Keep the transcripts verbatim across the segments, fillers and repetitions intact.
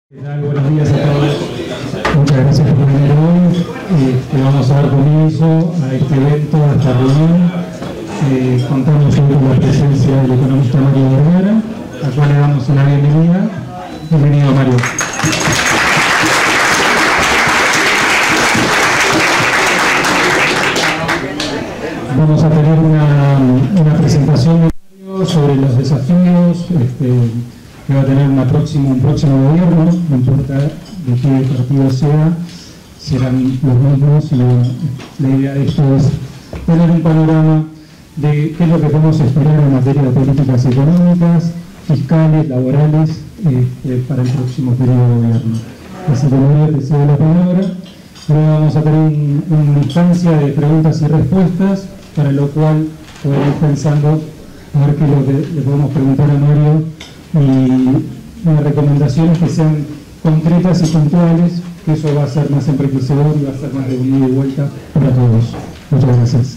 Buenos días a todos. Muchas gracias por venir hoy. Eh, vamos a dar comienzo a este evento, a esta reunión. Eh, contamos hoy con la presencia del economista Mario Vergara, al cual le damos una bienvenida. Bienvenido, Mario. Vamos a tener una, una presentación de Mario sobre los desafíos este, que va a tener una próxima, un próximo gobierno, no importa de qué partido sea, serán los mismos, y la, la idea de esto es tener un panorama de qué es lo que podemos esperar en materia de políticas económicas, fiscales, laborales, eh, para el próximo periodo de gobierno. Así que Mario, te cedo la palabra. Luego vamos a tener un, una instancia de preguntas y respuestas, para lo cual podemos ir pensando a ver qué es lo que le podemos preguntar a Mario, y unas recomendaciones que sean concretas y puntuales, que eso va a ser más enriquecedor y va a ser más de unida y vuelta para todos. Muchas gracias.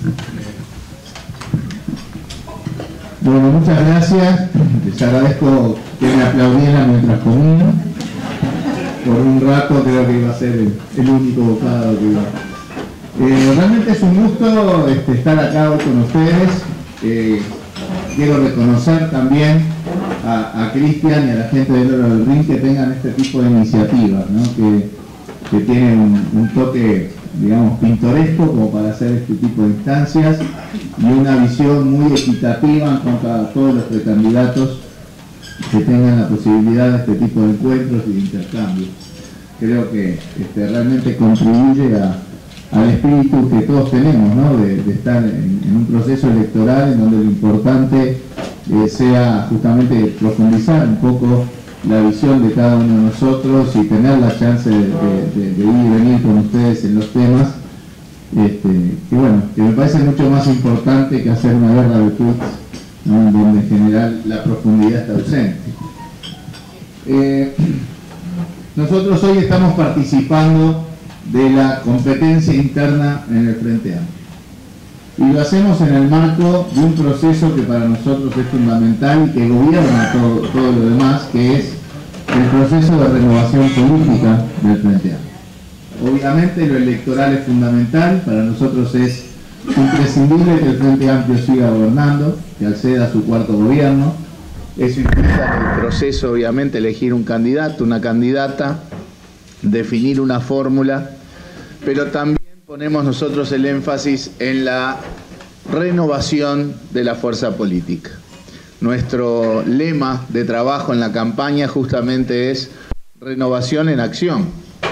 Bueno, muchas gracias. Les agradezco que me aplaudieran mientras comía. Por un rato creo que iba a ser el, el único bocado que iba. Eh, realmente es un gusto este, estar acá hoy con ustedes. Eh, quiero reconocer también a, a Cristian y a la gente del Oro del Rin que tengan este tipo de iniciativas, ¿no? que, que tienen un, un toque, digamos, pintoresco como para hacer este tipo de instancias, y una visión muy equitativa en cuanto a todos los precandidatos que tengan la posibilidad de este tipo de encuentros y de intercambios. Creo que este, realmente contribuye a, al espíritu que todos tenemos, ¿no? de, de estar en, en un proceso electoral en donde lo importante eh, sea justamente profundizar un poco la visión de cada uno de nosotros y tener la chance de, de, de, de ir y venir con ustedes en los temas, este, que bueno, que me parece mucho más importante que hacer una guerra de tweets, ¿no? En donde en general la profundidad está ausente. Eh, nosotros hoy estamos participando de la competencia interna en el Frente Amplio, y lo hacemos en el marco de un proceso que para nosotros es fundamental y que gobierna todo, todo lo demás, que es el proceso de renovación política del Frente Amplio. Obviamente lo electoral es fundamental, para nosotros es imprescindible que el Frente Amplio siga gobernando, que acceda a su cuarto gobierno. Eso implica en el proceso, obviamente, elegir un candidato, una candidata, definir una fórmula, pero también ponemos nosotros el énfasis en la renovación de la fuerza política. Nuestro lema de trabajo en la campaña justamente es renovación en acción.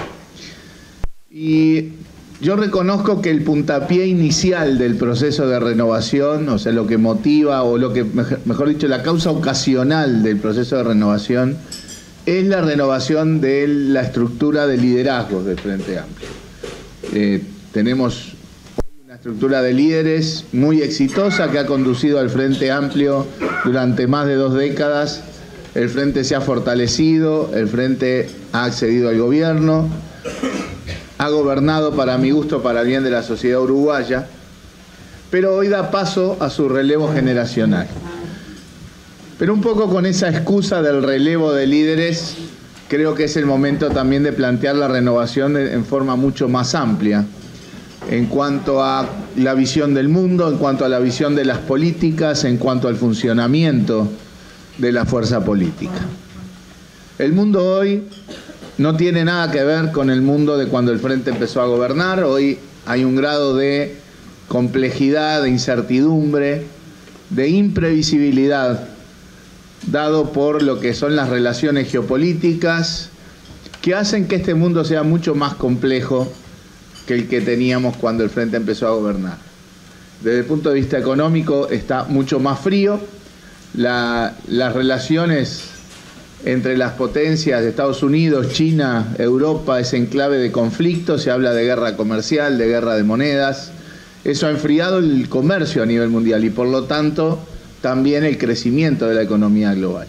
Y yo reconozco que el puntapié inicial del proceso de renovación, o sea, lo que motiva, o lo que, mejor dicho, la causa ocasional del proceso de renovación, es la renovación de la estructura de liderazgo del Frente Amplio. Eh, tenemos una estructura de líderes muy exitosa que ha conducido al Frente Amplio durante más de dos décadas. El Frente se ha fortalecido, el Frente ha accedido al gobierno, ha gobernado para mi gusto, para el bien de la sociedad uruguaya, pero hoy da paso a su relevo generacional. Pero un poco con esa excusa del relevo de líderes, creo que es el momento también de plantear la renovación en forma mucho más amplia, en cuanto a la visión del mundo, en cuanto a la visión de las políticas, en cuanto al funcionamiento de la fuerza política. El mundo hoy no tiene nada que ver con el mundo de cuando el Frente empezó a gobernar. Hoy hay un grado de complejidad, de incertidumbre, de imprevisibilidad, dado por lo que son las relaciones geopolíticas, que hacen que este mundo sea mucho más complejo que el que teníamos cuando el Frente empezó a gobernar. Desde el punto de vista económico está mucho más frío. La, las relaciones entre las potencias de Estados Unidos, China, Europa es en clave de conflicto. Se habla de guerra comercial, de guerra de monedas. Eso ha enfriado el comercio a nivel mundial y por lo tanto también el crecimiento de la economía global.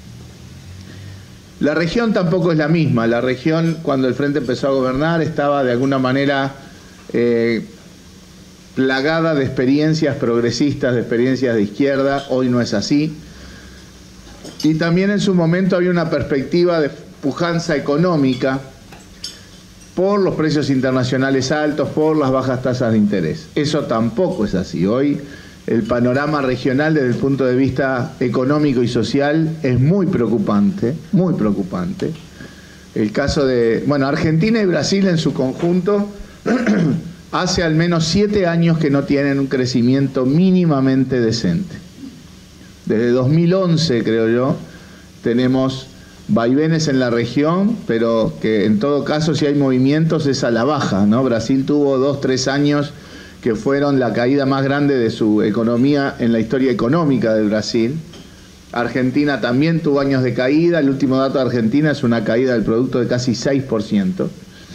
La región tampoco es la misma. La región, cuando el Frente empezó a gobernar, estaba de alguna manera eh, plagada de experiencias progresistas, de experiencias de izquierda. Hoy no es así. Y también en su momento había una perspectiva de pujanza económica por los precios internacionales altos, por las bajas tasas de interés. Eso tampoco es así. Hoy el panorama regional desde el punto de vista económico y social es muy preocupante, muy preocupante. El caso de, bueno, Argentina y Brasil en su conjunto hace al menos siete años que no tienen un crecimiento mínimamente decente. Desde dos mil once, creo yo, tenemos vaivenes en la región, pero que en todo caso si hay movimientos es a la baja, ¿no? Brasil tuvo dos, tres años que fueron la caída más grande de su economía en la historia económica de Brasil. Argentina también tuvo años de caída. El último dato de Argentina es una caída del producto de casi seis por ciento.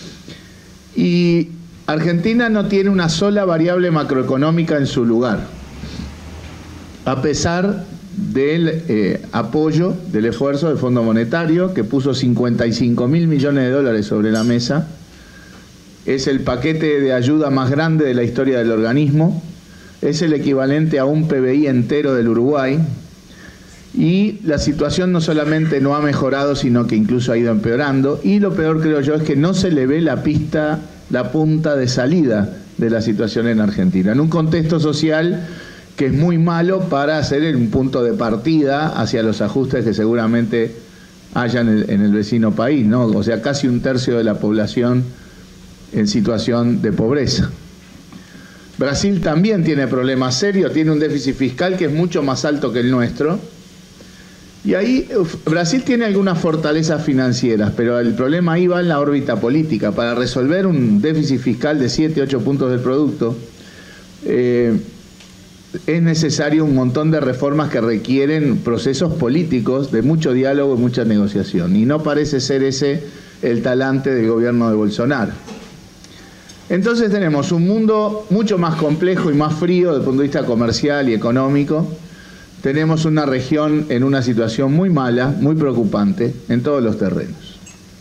Y Argentina no tiene una sola variable macroeconómica en su lugar, a pesar del eh, apoyo, del esfuerzo del Fondo Monetario, que puso cincuenta y cinco mil millones de dólares sobre la mesa. Es el paquete de ayuda más grande de la historia del organismo, es el equivalente a un P B I entero del Uruguay, y la situación no solamente no ha mejorado, sino que incluso ha ido empeorando, y lo peor, creo yo, es que no se le ve la pista, la punta de salida de la situación en Argentina, en un contexto social que es muy malo para hacer un punto de partida hacia los ajustes que seguramente haya en el, en el vecino país, ¿no? O sea, casi un tercio de la población en situación de pobreza. Brasil también tiene problemas serios, tiene un déficit fiscal que es mucho más alto que el nuestro, y ahí Brasil tiene algunas fortalezas financieras, pero el problema ahí va en la órbita política. Para resolver un déficit fiscal de siete, ocho puntos del producto, eh, es necesario un montón de reformas que requieren procesos políticos de mucho diálogo y mucha negociación, y no parece ser ese el talante del gobierno de Bolsonaro. Entonces tenemos un mundo mucho más complejo y más frío desde el punto de vista comercial y económico. Tenemos una región en una situación muy mala, muy preocupante en todos los terrenos.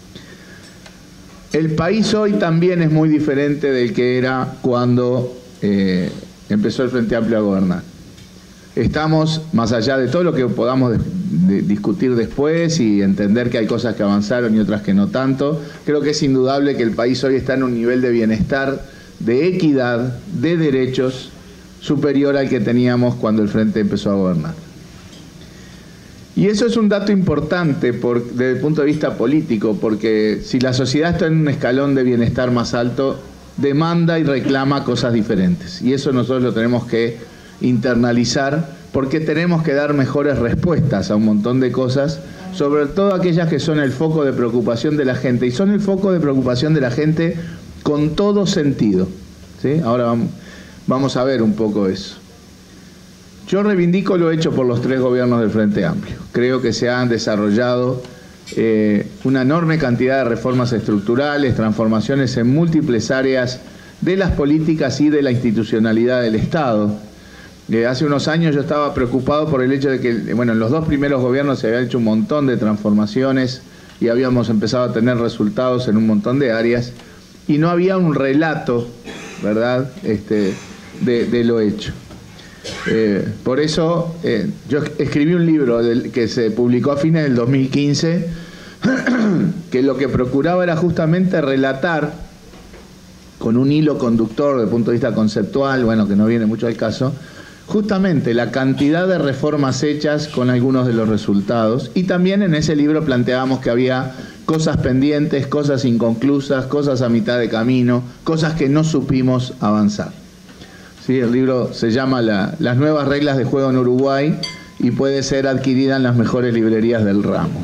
El país hoy también es muy diferente del que era cuando eh, empezó el Frente Amplio a gobernar. Estamos, más allá de todo lo que podamos de, de discutir después y entender que hay cosas que avanzaron y otras que no tanto, creo que es indudable que el país hoy está en un nivel de bienestar, de equidad, de derechos, superior al que teníamos cuando el Frente empezó a gobernar. Y eso es un dato importante por, desde el punto de vista político, porque si la sociedad está en un escalón de bienestar más alto, demanda y reclama cosas diferentes. Y eso nosotros lo tenemos que internalizar, porque tenemos que dar mejores respuestas a un montón de cosas, sobre todo aquellas que son el foco de preocupación de la gente, y son el foco de preocupación de la gente con todo sentido, ¿sí? Ahora vamos, vamos a ver un poco eso. Yo reivindico lo hecho por los tres gobiernos del Frente Amplio. Creo que se han desarrollado eh, una enorme cantidad de reformas estructurales, transformaciones en múltiples áreas de las políticas y de la institucionalidad del Estado. Eh, hace unos años yo estaba preocupado por el hecho de que, bueno, en los dos primeros gobiernos se había hecho un montón de transformaciones y habíamos empezado a tener resultados en un montón de áreas, y no había un relato, ¿verdad?, este, de, de lo hecho. Eh, por eso eh, yo escribí un libro del, que se publicó a fines del dos mil quince, que lo que procuraba era justamente relatar con un hilo conductor desde el punto de vista conceptual, bueno, que no viene mucho al caso, justamente la cantidad de reformas hechas con algunos de los resultados. Y también en ese libro planteábamos que había cosas pendientes, cosas inconclusas, cosas a mitad de camino, cosas que no supimos avanzar. Sí, el libro se llama la, Las nuevas reglas de juego en Uruguay, y puede ser adquirida en las mejores librerías del ramo.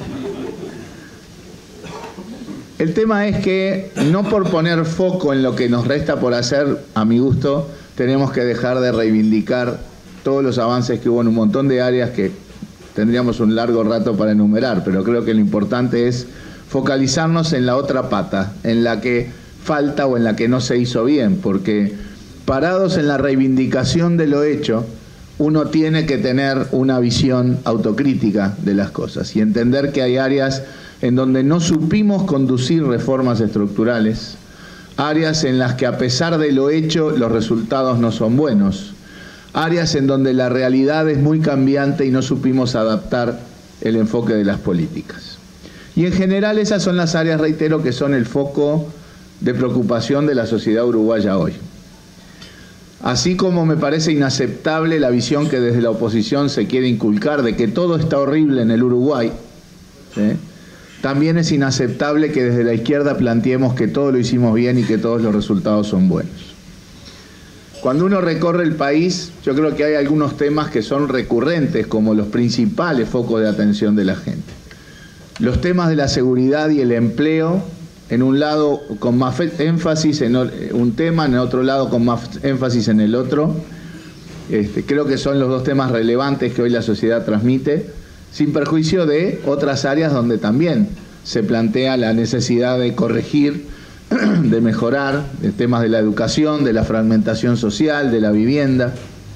El tema es que no por poner foco en lo que nos resta por hacer, a mi gusto, tenemos que dejar de reivindicar todos los avances que hubo en un montón de áreas que tendríamos un largo rato para enumerar, pero creo que lo importante es focalizarnos en la otra pata, en la que falta o en la que no se hizo bien, porque parados en la reivindicación de lo hecho, uno tiene que tener una visión autocrítica de las cosas y entender que hay áreas en donde no supimos conducir reformas estructurales, áreas en las que a pesar de lo hecho los resultados no son buenos, áreas en donde la realidad es muy cambiante y no supimos adaptar el enfoque de las políticas. Y en general esas son las áreas, reitero, que son el foco de preocupación de la sociedad uruguaya hoy. Así como me parece inaceptable la visión que desde la oposición se quiere inculcar de que todo está horrible en el Uruguay, ¿sí? También es inaceptable que desde la izquierda planteemos que todo lo hicimos bien y que todos los resultados son buenos. Cuando uno recorre el país, yo creo que hay algunos temas que son recurrentes como los principales focos de atención de la gente. Los temas de la seguridad y el empleo, en un lado con más énfasis en un tema, en otro lado con más énfasis en el otro. Este, creo que son los dos temas relevantes que hoy la sociedad transmite, sin perjuicio de otras áreas donde también se plantea la necesidad de corregir, de mejorar, de temas de la educación, de la fragmentación social, de la vivienda.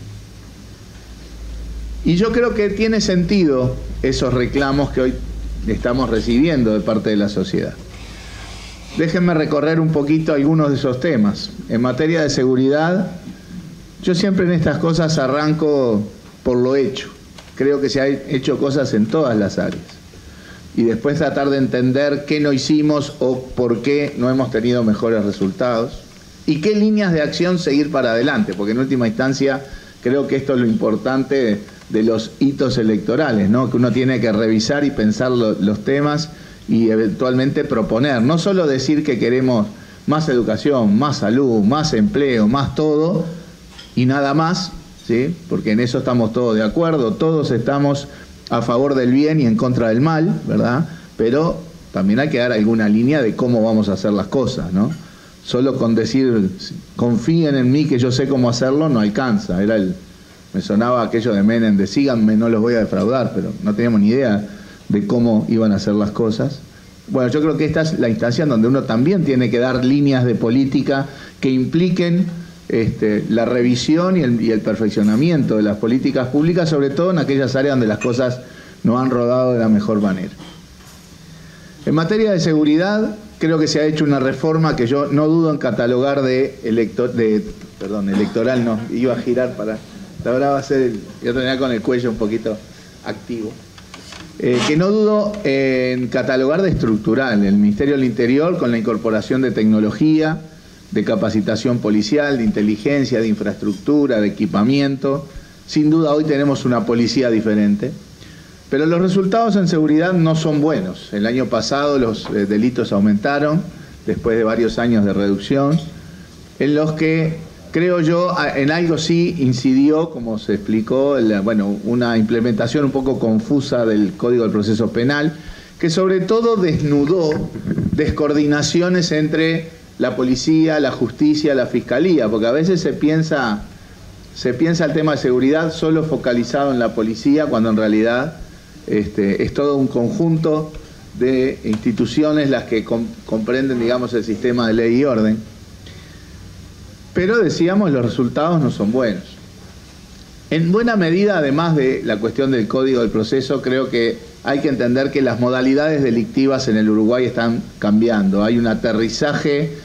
Y yo creo que tiene sentido esos reclamos que hoy estamos recibiendo de parte de la sociedad. Déjenme recorrer un poquito algunos de esos temas. En materia de seguridad, yo siempre en estas cosas arranco por lo hecho. Creo que se han hecho cosas en todas las áreas. Y después tratar de entender qué no hicimos o por qué no hemos tenido mejores resultados. Y qué líneas de acción seguir para adelante. Porque en última instancia creo que esto es lo importante de, de los hitos electorales, ¿no? Que uno tiene que revisar y pensar lo, los temas y eventualmente proponer, no solo decir que queremos más educación, más salud, más empleo, más todo y nada más, ¿sí? Porque en eso estamos todos de acuerdo, todos estamos a favor del bien y en contra del mal, ¿verdad? Pero también hay que dar alguna línea de cómo vamos a hacer las cosas, ¿no? Solo con decir, confíen en mí que yo sé cómo hacerlo, no alcanza. Era el, me sonaba aquello de Menem, de síganme, no los voy a defraudar, pero no teníamos ni idea de cómo iban a hacer las cosas. Bueno, yo creo que esta es la instancia en donde uno también tiene que dar líneas de política que impliquen este, la revisión y el, y el perfeccionamiento de las políticas públicas, sobre todo en aquellas áreas donde las cosas no han rodado de la mejor manera. En materia de seguridad, creo que se ha hecho una reforma que yo no dudo en catalogar de, elector, de perdón, electoral, no, iba a girar para, ahora va a ser, el, yo tenía con el cuello un poquito activo. Eh, que no dudo en catalogar de estructural, el Ministerio del Interior con la incorporación de tecnología, de capacitación policial, de inteligencia, de infraestructura, de equipamiento. Sin duda hoy tenemos una policía diferente, pero los resultados en seguridad no son buenos. El año pasado los eh, delitos aumentaron, después de varios años de reducción, en los que creo yo, en algo sí incidió, como se explicó, la, bueno, una implementación un poco confusa del Código del Proceso Penal, que sobre todo desnudó descoordinaciones entre la policía, la justicia, la fiscalía, porque a veces se piensa, se piensa el tema de seguridad solo focalizado en la policía, cuando en realidad este, es todo un conjunto de instituciones las que com- comprenden, digamos, el sistema de ley y orden. Pero decíamos, los resultados no son buenos. En buena medida, además de la cuestión del Código del Proceso, creo que hay que entender que las modalidades delictivas en el Uruguay están cambiando. Hay un aterrizaje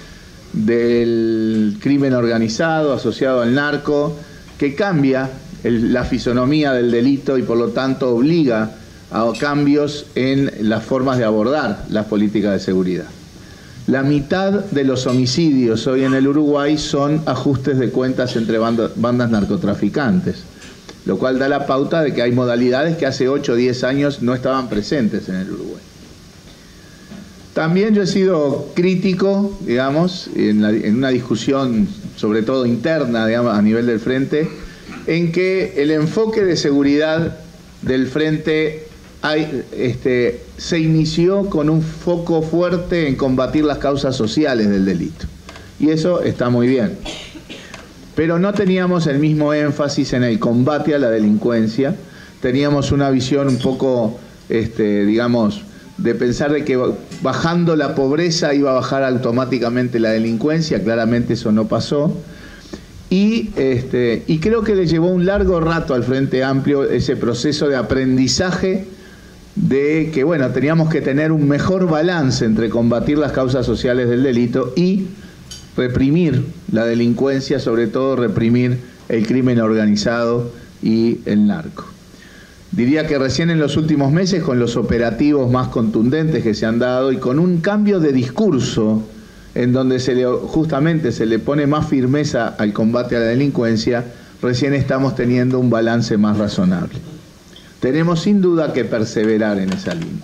del crimen organizado asociado al narco que cambia el, la fisonomía del delito y por lo tanto obliga a cambios en las formas de abordar las políticas de seguridad. La mitad de los homicidios hoy en el Uruguay son ajustes de cuentas entre bandas, bandas narcotraficantes, lo cual da la pauta de que hay modalidades que hace ocho o diez años no estaban presentes en el Uruguay. También yo he sido crítico, digamos, en, la, en una discusión sobre todo interna, digamos, a nivel del Frente, en que el enfoque de seguridad del Frente hay, este, se inició con un foco fuerte en combatir las causas sociales del delito. Y eso está muy bien. Pero no teníamos el mismo énfasis en el combate a la delincuencia. Teníamos una visión un poco, este, digamos, de pensar de que bajando la pobreza iba a bajar automáticamente la delincuencia. Claramente eso no pasó. Y, este, y creo que le llevó un largo rato al Frente Amplio ese proceso de aprendizaje de que, bueno, teníamos que tener un mejor balance entre combatir las causas sociales del delito y reprimir la delincuencia, sobre todo reprimir el crimen organizado y el narco. Diría que recién en los últimos meses, con los operativos más contundentes que se han dado y con un cambio de discurso en donde se le, justamente se le pone más firmeza al combate a la delincuencia, recién estamos teniendo un balance más razonable. Tenemos sin duda que perseverar en esa línea.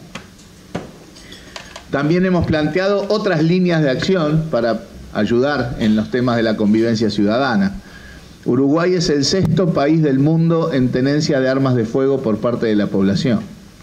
También hemos planteado otras líneas de acción para ayudar en los temas de la convivencia ciudadana. Uruguay es el sexto país del mundo en tenencia de armas de fuego por parte de la población.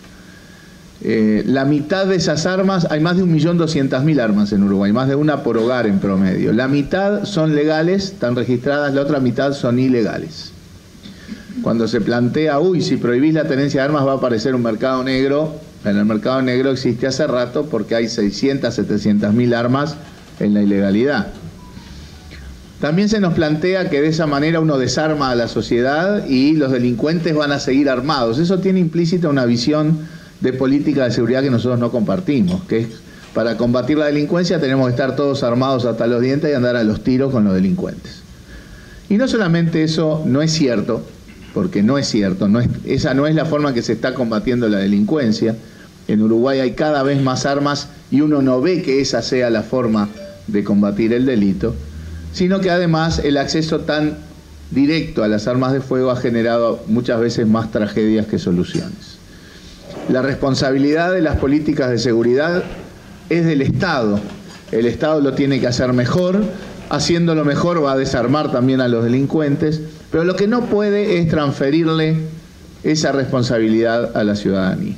Eh, la mitad de esas armas, hay más de un millón doscientas mil armas en Uruguay, más de una por hogar en promedio. La mitad son legales, están registradas, la otra mitad son ilegales. Cuando se plantea, uy, si prohibís la tenencia de armas va a aparecer un mercado negro, en el mercado negro existe hace rato porque hay seiscientas, setecientas mil armas en la ilegalidad. También se nos plantea que de esa manera uno desarma a la sociedad y los delincuentes van a seguir armados. Eso tiene implícita una visión de política de seguridad que nosotros no compartimos, que es para combatir la delincuencia tenemos que estar todos armados hasta los dientes y andar a los tiros con los delincuentes. Y no solamente eso no es cierto, porque no es cierto, no es, esa no es la forma que se está combatiendo la delincuencia. En Uruguay hay cada vez más armas y uno no ve que esa sea la forma de combatir el delito, sino que además el acceso tan directo a las armas de fuego ha generado muchas veces más tragedias que soluciones. La responsabilidad de las políticas de seguridad es del Estado. El Estado lo tiene que hacer mejor, haciéndolo mejor va a desarmar también a los delincuentes, pero lo que no puede es transferirle esa responsabilidad a la ciudadanía.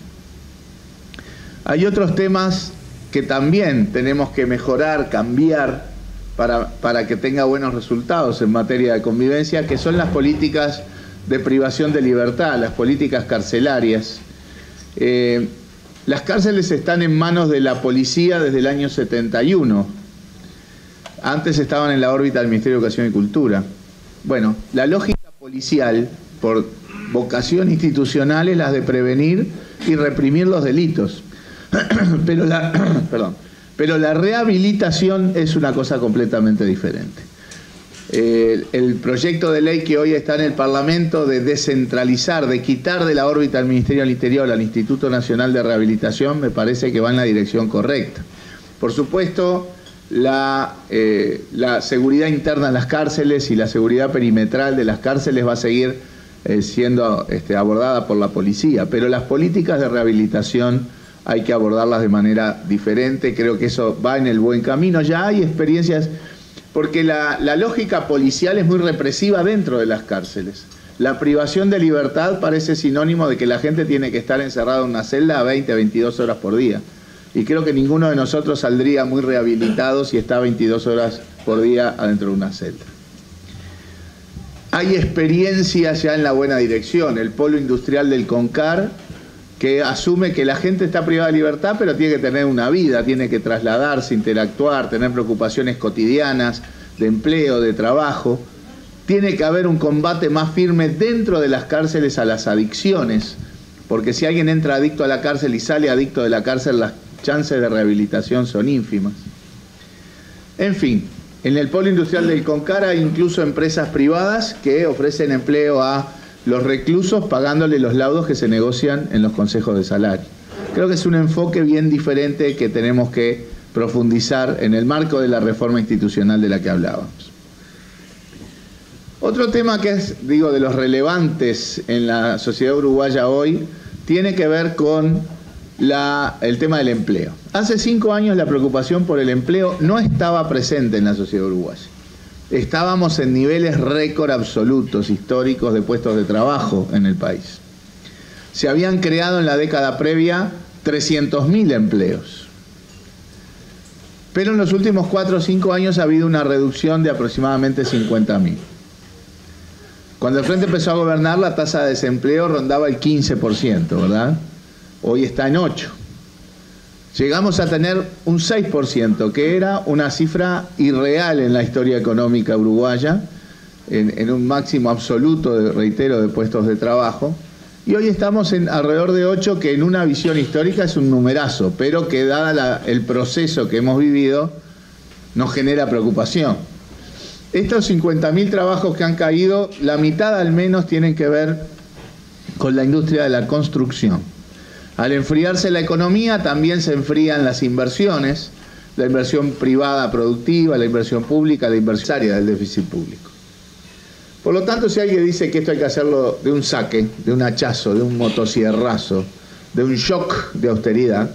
Hay otros temas que también tenemos que mejorar, cambiar, para, para que tenga buenos resultados en materia de convivencia, que son las políticas de privación de libertad, las políticas carcelarias. Eh, las cárceles están en manos de la policía desde el año setenta y uno. Antes estaban en la órbita del Ministerio de Educación y Cultura. Bueno, la lógica policial, por vocación institucional, es la de prevenir y reprimir los delitos. Pero la, perdón, pero la rehabilitación es una cosa completamente diferente. Eh, el proyecto de ley que hoy está en el Parlamento de descentralizar, de quitar de la órbita del Ministerio del Interior al Instituto Nacional de Rehabilitación, me parece que va en la dirección correcta. Por supuesto, la, eh, la seguridad interna en las cárceles y la seguridad perimetral de las cárceles va a seguir eh, siendo este, abordada por la policía, pero las políticas de rehabilitación hay que abordarlas de manera diferente. Creo que eso va en el buen camino. Ya hay experiencias, porque la, la lógica policial es muy represiva dentro de las cárceles. La privación de libertad parece sinónimo de que la gente tiene que estar encerrada en una celda a veinte, veintidós horas por día. Y creo que ninguno de nosotros saldría muy rehabilitado si está veintidós horas por día adentro de una celda. Hay experiencias ya en la buena dirección. El polo industrial del CONCAR, que asume que la gente está privada de libertad, pero tiene que tener una vida, tiene que trasladarse, interactuar, tener preocupaciones cotidianas de empleo, de trabajo. Tiene que haber un combate más firme dentro de las cárceles a las adicciones, porque si alguien entra adicto a la cárcel y sale adicto de la cárcel, las chances de rehabilitación son ínfimas. En fin, en el polo industrial del CONCAR hay incluso empresas privadas que ofrecen empleo a los reclusos pagándole los laudos que se negocian en los consejos de salario. Creo que es un enfoque bien diferente que tenemos que profundizar en el marco de la reforma institucional de la que hablábamos. Otro tema que es, digo, de los relevantes en la sociedad uruguaya hoy, tiene que ver con la, el tema del empleo. Hace cinco años la preocupación por el empleo no estaba presente en la sociedad uruguaya. Estábamos en niveles récord absolutos, históricos, de puestos de trabajo en el país. Se habían creado en la década previa trescientos mil empleos. Pero en los últimos cuatro o cinco años ha habido una reducción de aproximadamente cincuenta mil. Cuando el Frente empezó a gobernar, la tasa de desempleo rondaba el quince por ciento, ¿verdad? Hoy está en ocho por ciento. Llegamos a tener un seis por ciento, que era una cifra irreal en la historia económica uruguaya, en, en un máximo absoluto, de, reitero, de puestos de trabajo. Y hoy estamos en alrededor de ocho, que en una visión histórica es un numerazo, pero que dada la, el proceso que hemos vivido, nos genera preocupación. Estos cincuenta mil trabajos que han caído, la mitad al menos tienen que ver con la industria de la construcción. Al enfriarse la economía, también se enfrían las inversiones, la inversión privada productiva, la inversión pública, la inversión del déficit público. Por lo tanto, si alguien dice que esto hay que hacerlo de un saque, de un hachazo, de un motosierrazo, de un shock de austeridad,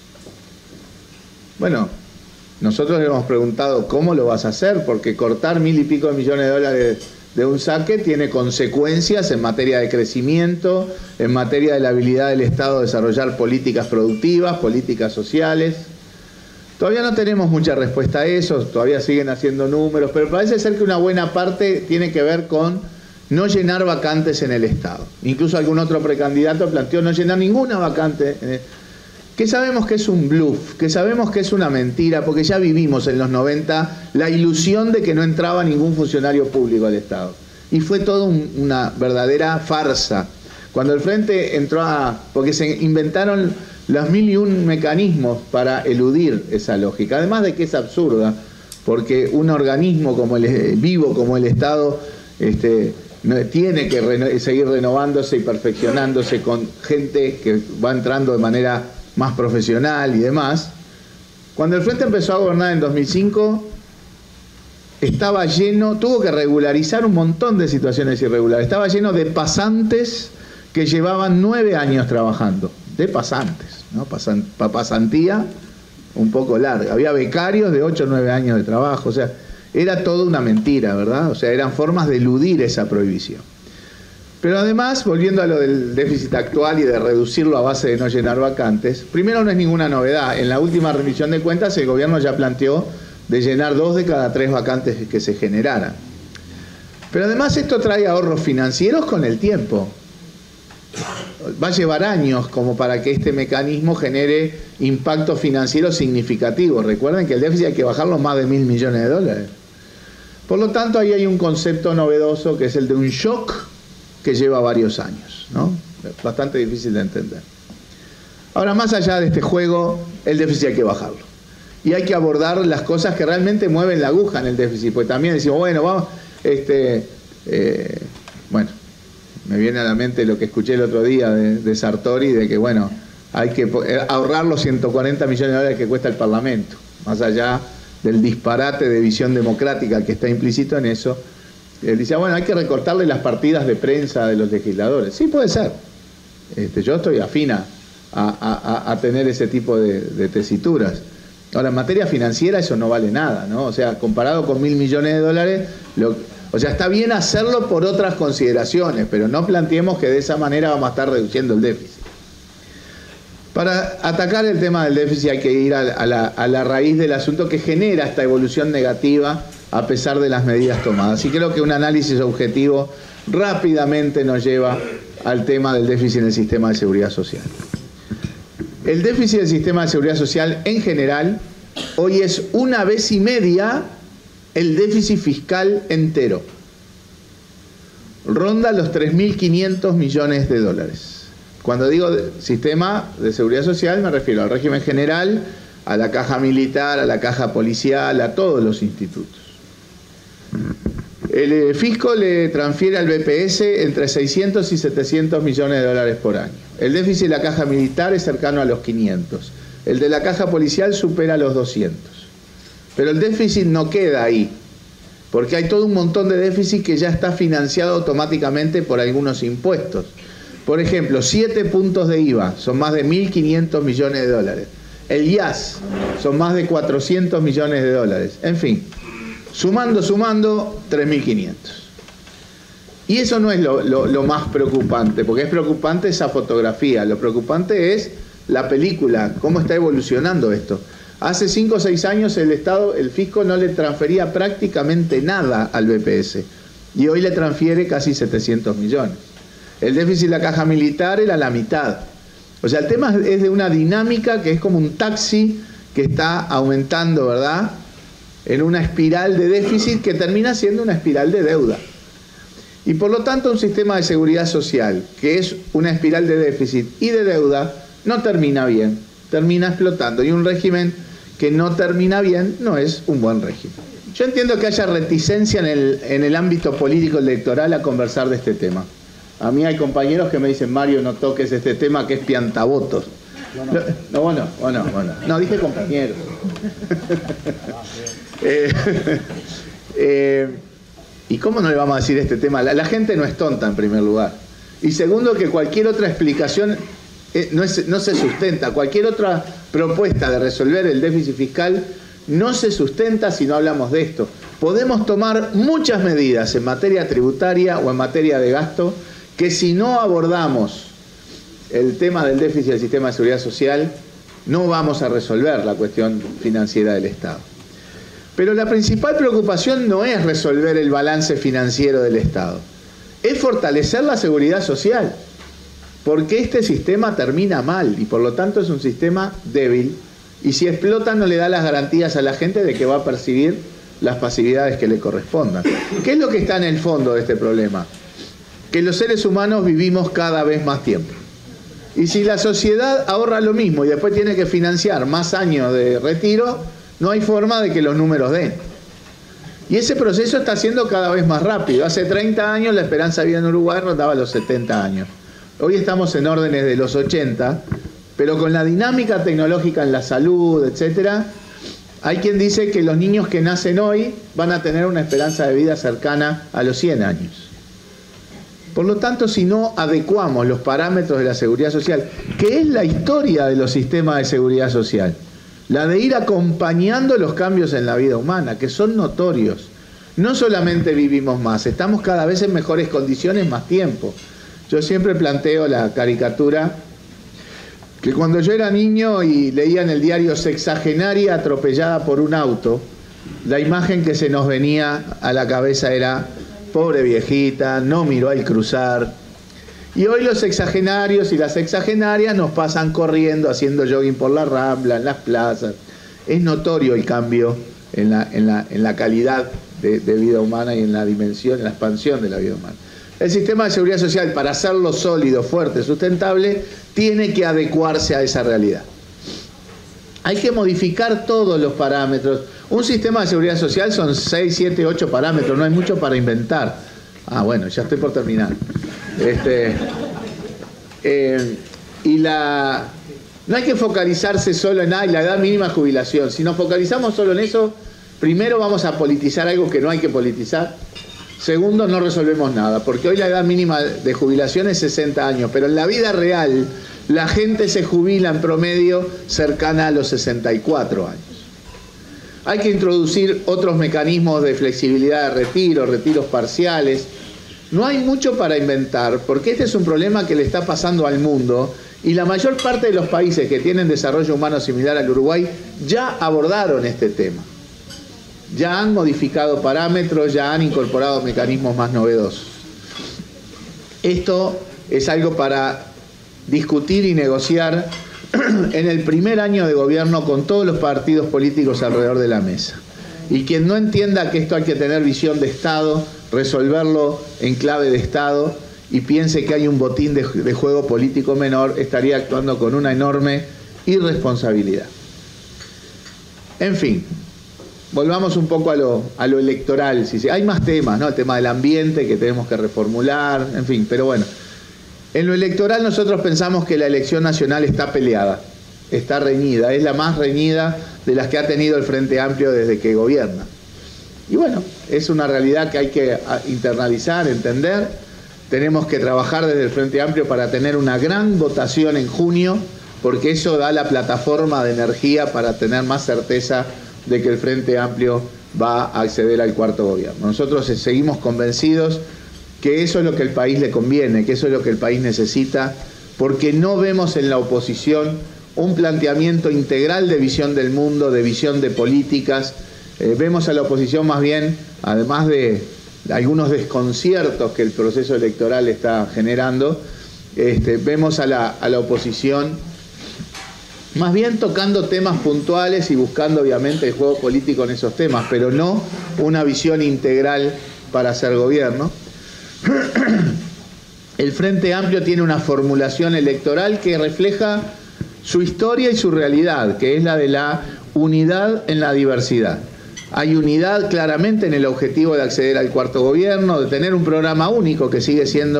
bueno, nosotros le hemos preguntado cómo lo vas a hacer, porque cortar mil y pico de millones de dólares de un saque tiene consecuencias en materia de crecimiento, en materia de la habilidad del Estado de desarrollar políticas productivas, políticas sociales. Todavía no tenemos mucha respuesta a eso, todavía siguen haciendo números, pero parece ser que una buena parte tiene que ver con no llenar vacantes en el Estado. Incluso algún otro precandidato planteó no llenar ninguna vacante, eh, que sabemos que es un bluff, que sabemos que es una mentira, porque ya vivimos en los noventa la ilusión de que no entraba ningún funcionario público al Estado. Y fue toda un, una verdadera farsa. Cuando el Frente entró a... porque se inventaron los mil y un mecanismos para eludir esa lógica, además de que es absurda, porque un organismo como el vivo como el Estado este, tiene que reno, seguir renovándose y perfeccionándose con gente que va entrando de manera más profesional y demás. Cuando el Frente empezó a gobernar en dos mil cinco, estaba lleno, tuvo que regularizar un montón de situaciones irregulares, estaba lleno de pasantes que llevaban nueve años trabajando, de pasantes, ¿no? Pasan, pasantía un poco larga, había becarios de ocho o nueve años de trabajo, o sea, era toda una mentira, ¿verdad? O sea, eran formas de eludir esa prohibición. Pero además, volviendo a lo del déficit actual y de reducirlo a base de no llenar vacantes, primero no es ninguna novedad. En la última rendición de cuentas el gobierno ya planteó de llenar dos de cada tres vacantes que se generaran. Pero además esto trae ahorros financieros con el tiempo. Va a llevar años como para que este mecanismo genere impactos financieros significativos. Recuerden que el déficit hay que bajarlo más de mil millones de dólares. Por lo tanto, ahí hay un concepto novedoso que es el de un shock que lleva varios años, ¿no? Bastante difícil de entender. Ahora, más allá de este juego, el déficit hay que bajarlo. Y hay que abordar las cosas que realmente mueven la aguja en el déficit. Pues también decimos, bueno, vamos, este, eh, bueno, me viene a la mente lo que escuché el otro día de, de Sartori, de que, bueno, hay que ahorrar los ciento cuarenta millones de dólares que cuesta el Parlamento. Más allá del disparate de visión democrática que está implícito en eso, él dice, bueno, hay que recortarle las partidas de prensa de los legisladores. Sí, puede ser. Este, yo estoy afina a, a, a tener ese tipo de, de tesituras. Ahora, en materia financiera eso no vale nada, ¿no? O sea, comparado con mil millones de dólares, lo, o sea, está bien hacerlo por otras consideraciones, pero no planteemos que de esa manera vamos a estar reduciendo el déficit. Para atacar el tema del déficit hay que ir a, a, la, a la raíz del asunto que genera esta evolución negativa a pesar de las medidas tomadas. Y creo que un análisis objetivo rápidamente nos lleva al tema del déficit en el sistema de seguridad social. El déficit del sistema de seguridad social en general hoy es una vez y media el déficit fiscal entero. Ronda los tres mil quinientos millones de dólares. Cuando digo sistema de seguridad social me refiero al régimen general, a la caja militar, a la caja policial, a todos los institutos. El fisco le transfiere al B P S entre seiscientos y setecientos millones de dólares por año. El déficit de la caja militar es cercano a los quinientos. El de la caja policial supera los doscientos. Pero el déficit no queda ahí, porque hay todo un montón de déficit que ya está financiado automáticamente por algunos impuestos. Por ejemplo, siete puntos de I V A son más de mil quinientos millones de dólares. El I A S son más de cuatrocientos millones de dólares. En fin. Sumando, sumando, tres mil quinientos. Y eso no es lo, lo, lo más preocupante, porque es preocupante esa fotografía. Lo preocupante es la película, cómo está evolucionando esto. Hace cinco o seis años el Estado, el fisco no le transfería prácticamente nada al B P S. Y hoy le transfiere casi setecientos millones. El déficit de la caja militar era la mitad. O sea, el tema es de una dinámica que es como un taxi que está aumentando, ¿verdad?, en una espiral de déficit que termina siendo una espiral de deuda. Y por lo tanto un sistema de seguridad social que es una espiral de déficit y de deuda no termina bien, termina explotando. Y un régimen que no termina bien no es un buen régimen. Yo entiendo que haya reticencia en el, en el ámbito político electoral a conversar de este tema. A mí hay compañeros que me dicen, Mario, no toques este tema que es piantavotos. No, no, bueno, bueno, bueno. No, dije compañeros. eh, eh, ¿Y cómo no le vamos a decir este tema? La, la gente no es tonta, en primer lugar. Y segundo, que cualquier otra explicación eh, no, es, no se sustenta. Cualquier otra propuesta de resolver el déficit fiscal no se sustenta si no hablamos de esto. Podemos tomar muchas medidas en materia tributaria o en materia de gasto que si no abordamos el tema del déficit del sistema de seguridad social, no vamos a resolver la cuestión financiera del Estado. Pero la principal preocupación no es resolver el balance financiero del Estado, es fortalecer la seguridad social, porque este sistema termina mal y por lo tanto es un sistema débil y si explota no le da las garantías a la gente de que va a percibir las pasividades que le correspondan. ¿Qué es lo que está en el fondo de este problema? Que los seres humanos vivimos cada vez más tiempo. Y si la sociedad ahorra lo mismo y después tiene que financiar más años de retiro, no hay forma de que los números den. Y ese proceso está siendo cada vez más rápido. Hace treinta años la esperanza de vida en Uruguay rondaba los setenta años. Hoy estamos en órdenes de los ochenta, pero con la dinámica tecnológica en la salud, etcétera, hay quien dice que los niños que nacen hoy van a tener una esperanza de vida cercana a los cien años. Por lo tanto, si no adecuamos los parámetros de la seguridad social, que es la historia de los sistemas de seguridad social, la de ir acompañando los cambios en la vida humana, que son notorios. No solamente vivimos más, estamos cada vez en mejores condiciones más tiempo. Yo siempre planteo la caricatura que cuando yo era niño y leía en el diario sexagenaria atropellada por un auto, la imagen que se nos venía a la cabeza era pobre viejita, no miró al cruzar. Y hoy los sexagenarios y las sexagenarias nos pasan corriendo, haciendo jogging por la Rambla, en las plazas. Es notorio el cambio en la, en la, en la calidad de, de vida humana y en la dimensión, en la expansión de la vida humana. El sistema de seguridad social, para hacerlo sólido, fuerte, sustentable, tiene que adecuarse a esa realidad. Hay que modificar todos los parámetros. Un sistema de seguridad social son seis, siete, ocho parámetros, no hay mucho para inventar. Ah, bueno, ya estoy por terminar. Este, eh, y la, no hay que focalizarse solo en ah, la edad mínima de jubilación. Si nos focalizamos solo en eso, primero vamos a politizar algo que no hay que politizar. Segundo, no resolvemos nada, porque hoy la edad mínima de jubilación es sesenta años, pero en la vida real la gente se jubila en promedio cercana a los sesenta y cuatro años. Hay que introducir otros mecanismos de flexibilidad de retiro, retiros parciales. No hay mucho para inventar, porque este es un problema que le está pasando al mundo y la mayor parte de los países que tienen desarrollo humano similar al Uruguay ya abordaron este tema. Ya han modificado parámetros, ya han incorporado mecanismos más novedosos. Esto es algo para discutir y negociar en el primer año de gobierno con todos los partidos políticos alrededor de la mesa. Y quien no entienda que esto hay que tener visión de Estado, resolverlo en clave de Estado y piense que hay un botín de, de juego político menor, estaría actuando con una enorme irresponsabilidad. En fin, volvamos un poco a lo, a lo electoral. Si, si, hay más temas, ¿no? El tema del ambiente que tenemos que reformular, en fin, pero bueno. En lo electoral nosotros pensamos que la elección nacional está peleada, está reñida, es la más reñida de las que ha tenido el Frente Amplio desde que gobierna. Y bueno, es una realidad que hay que internalizar, entender. Tenemos que trabajar desde el Frente Amplio para tener una gran votación en junio, porque eso da la plataforma de energía para tener más certeza de que el Frente Amplio va a acceder al cuarto gobierno. Nosotros seguimos convencidos que eso es lo que el país le conviene, que eso es lo que el país necesita, porque no vemos en la oposición un planteamiento integral de visión del mundo, de visión de políticas. Eh, vemos a la oposición más bien, además de algunos desconciertos que el proceso electoral está generando, este, vemos a la, a la oposición más bien tocando temas puntuales y buscando obviamente el juego político en esos temas, pero no una visión integral para hacer gobierno. El Frente Amplio tiene una formulación electoral que refleja su historia y su realidad, que es la de la unidad en la diversidad. Hay unidad claramente en el objetivo de acceder al cuarto gobierno, de tener un programa único que sigue siendo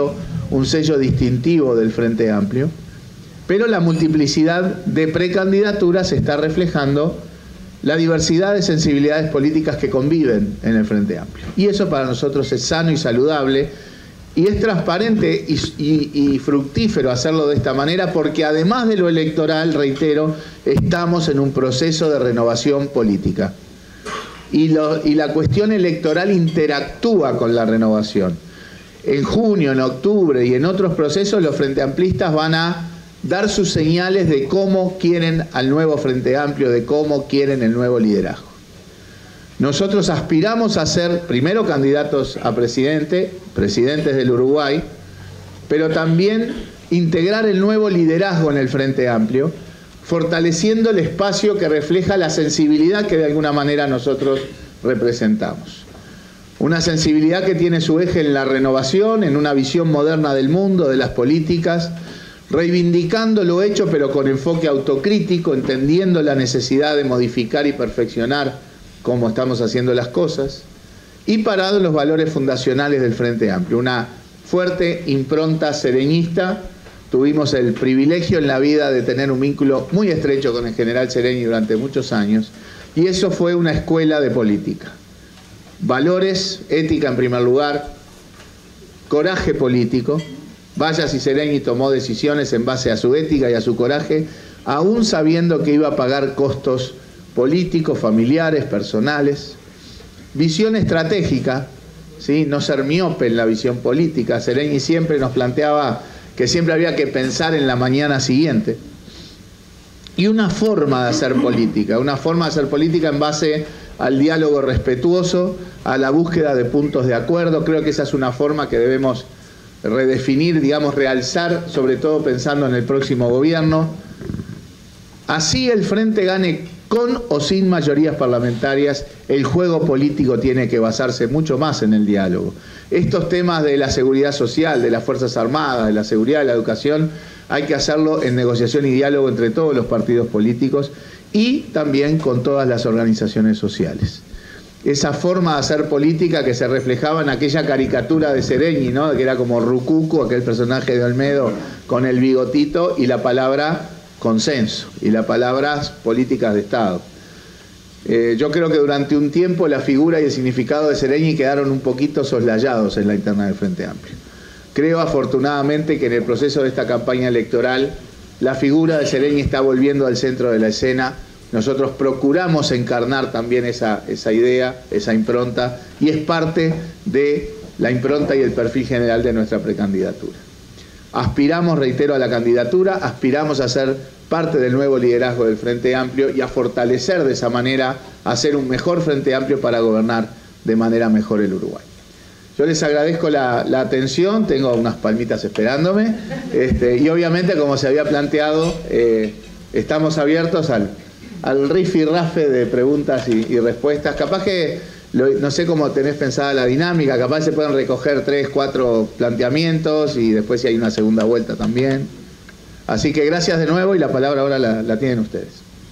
un sello distintivo del Frente Amplio, pero la multiplicidad de precandidaturas está reflejando la diversidad de sensibilidades políticas que conviven en el Frente Amplio. Y eso para nosotros es sano y saludable, y es transparente y, y, y fructífero hacerlo de esta manera, porque además de lo electoral, reitero, estamos en un proceso de renovación política. Y, lo, y la cuestión electoral interactúa con la renovación. En junio, en octubre y en otros procesos, los Frente Amplistas van a dar sus señales de cómo quieren al nuevo Frente Amplio, de cómo quieren el nuevo liderazgo. Nosotros aspiramos a ser primero candidatos a presidente, presidentes del Uruguay, pero también integrar el nuevo liderazgo en el Frente Amplio, fortaleciendo el espacio que refleja la sensibilidad que de alguna manera nosotros representamos. Una sensibilidad que tiene su eje en la renovación, en una visión moderna del mundo, de las políticas, reivindicando lo hecho pero con enfoque autocrítico, entendiendo la necesidad de modificar y perfeccionar cómo estamos haciendo las cosas, y parado en los valores fundacionales del Frente Amplio. Una fuerte impronta sereñista. Tuvimos el privilegio en la vida de tener un vínculo muy estrecho con el general Sereñi durante muchos años, y eso fue una escuela de política. Valores, ética en primer lugar, coraje político. Vaya si Sereñi tomó decisiones en base a su ética y a su coraje, aún sabiendo que iba a pagar costos políticos, familiares, personales. Visión estratégica, ¿sí? No ser miope en la visión política. Sereñi siempre nos planteaba que siempre había que pensar en la mañana siguiente. Y una forma de hacer política, una forma de hacer política en base al diálogo respetuoso, a la búsqueda de puntos de acuerdo. Creo que esa es una forma que debemos redefinir, digamos, realzar, sobre todo pensando en el próximo gobierno. Así el Frente gane con o sin mayorías parlamentarias, el juego político tiene que basarse mucho más en el diálogo. Estos temas de la seguridad social, de las Fuerzas Armadas, de la seguridad, de la educación, hay que hacerlo en negociación y diálogo entre todos los partidos políticos y también con todas las organizaciones sociales. Esa forma de hacer política que se reflejaba en aquella caricatura de Sereñi, ¿no? Que era como Rucuco, aquel personaje de Olmedo con el bigotito, y la palabra consenso, y la palabra políticas de Estado. Eh, yo creo que durante un tiempo la figura y el significado de Sereñi quedaron un poquito soslayados en la interna del Frente Amplio. Creo afortunadamente que en el proceso de esta campaña electoral la figura de Sereñi está volviendo al centro de la escena. Nosotros procuramos encarnar también esa, esa idea, esa impronta, y es parte de la impronta y el perfil general de nuestra precandidatura. Aspiramos, reitero, a la candidatura, aspiramos a ser parte del nuevo liderazgo del Frente Amplio y a fortalecer de esa manera, a ser un mejor Frente Amplio para gobernar de manera mejor el Uruguay. Yo les agradezco la, la atención, tengo unas palmitas esperándome, este, y obviamente, como se había planteado, eh, estamos abiertos al, al rifirrafe de preguntas y, y respuestas. Capaz que, lo, no sé cómo tenés pensada la dinámica, capaz se pueden recoger tres, cuatro planteamientos y después si hay una segunda vuelta también. Así que gracias de nuevo y la palabra ahora la, la tienen ustedes.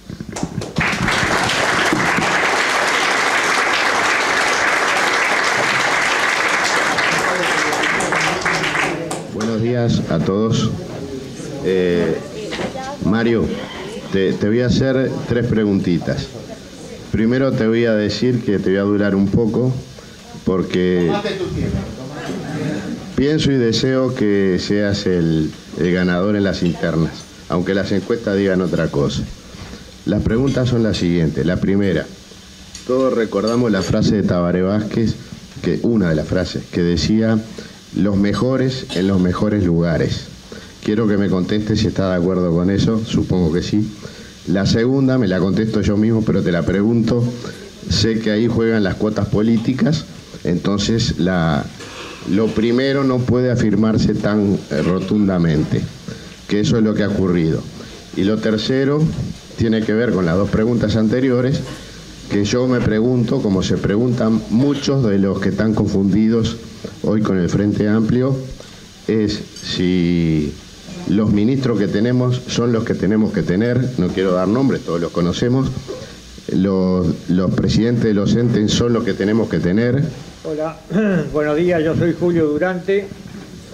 Buenos días a todos. Eh, Mario, te, te voy a hacer tres preguntitas. Primero te voy a decir que te voy a durar un poco porque pienso y deseo que seas el, el ganador en las internas, aunque las encuestas digan otra cosa. Las preguntas son las siguientes. La primera, todos recordamos la frase de Tabaré Vázquez, que, una de las frases, que decía: los mejores en los mejores lugares. Quiero que me contestes si estás de acuerdo con eso, supongo que sí. La segunda me la contesto yo mismo, pero te la pregunto. Sé que ahí juegan las cuotas políticas, entonces la, lo primero no puede afirmarse tan eh, rotundamente, que eso es lo que ha ocurrido. Y lo tercero tiene que ver con las dos preguntas anteriores, que yo me pregunto, como se preguntan muchos de los que están confundidos hoy con el Frente Amplio, es si los ministros que tenemos son los que tenemos que tener. No quiero dar nombres, todos los conocemos. Los, los presidentes de los entes son los que tenemos que tener. Hola, buenos días, yo soy Julio Durante,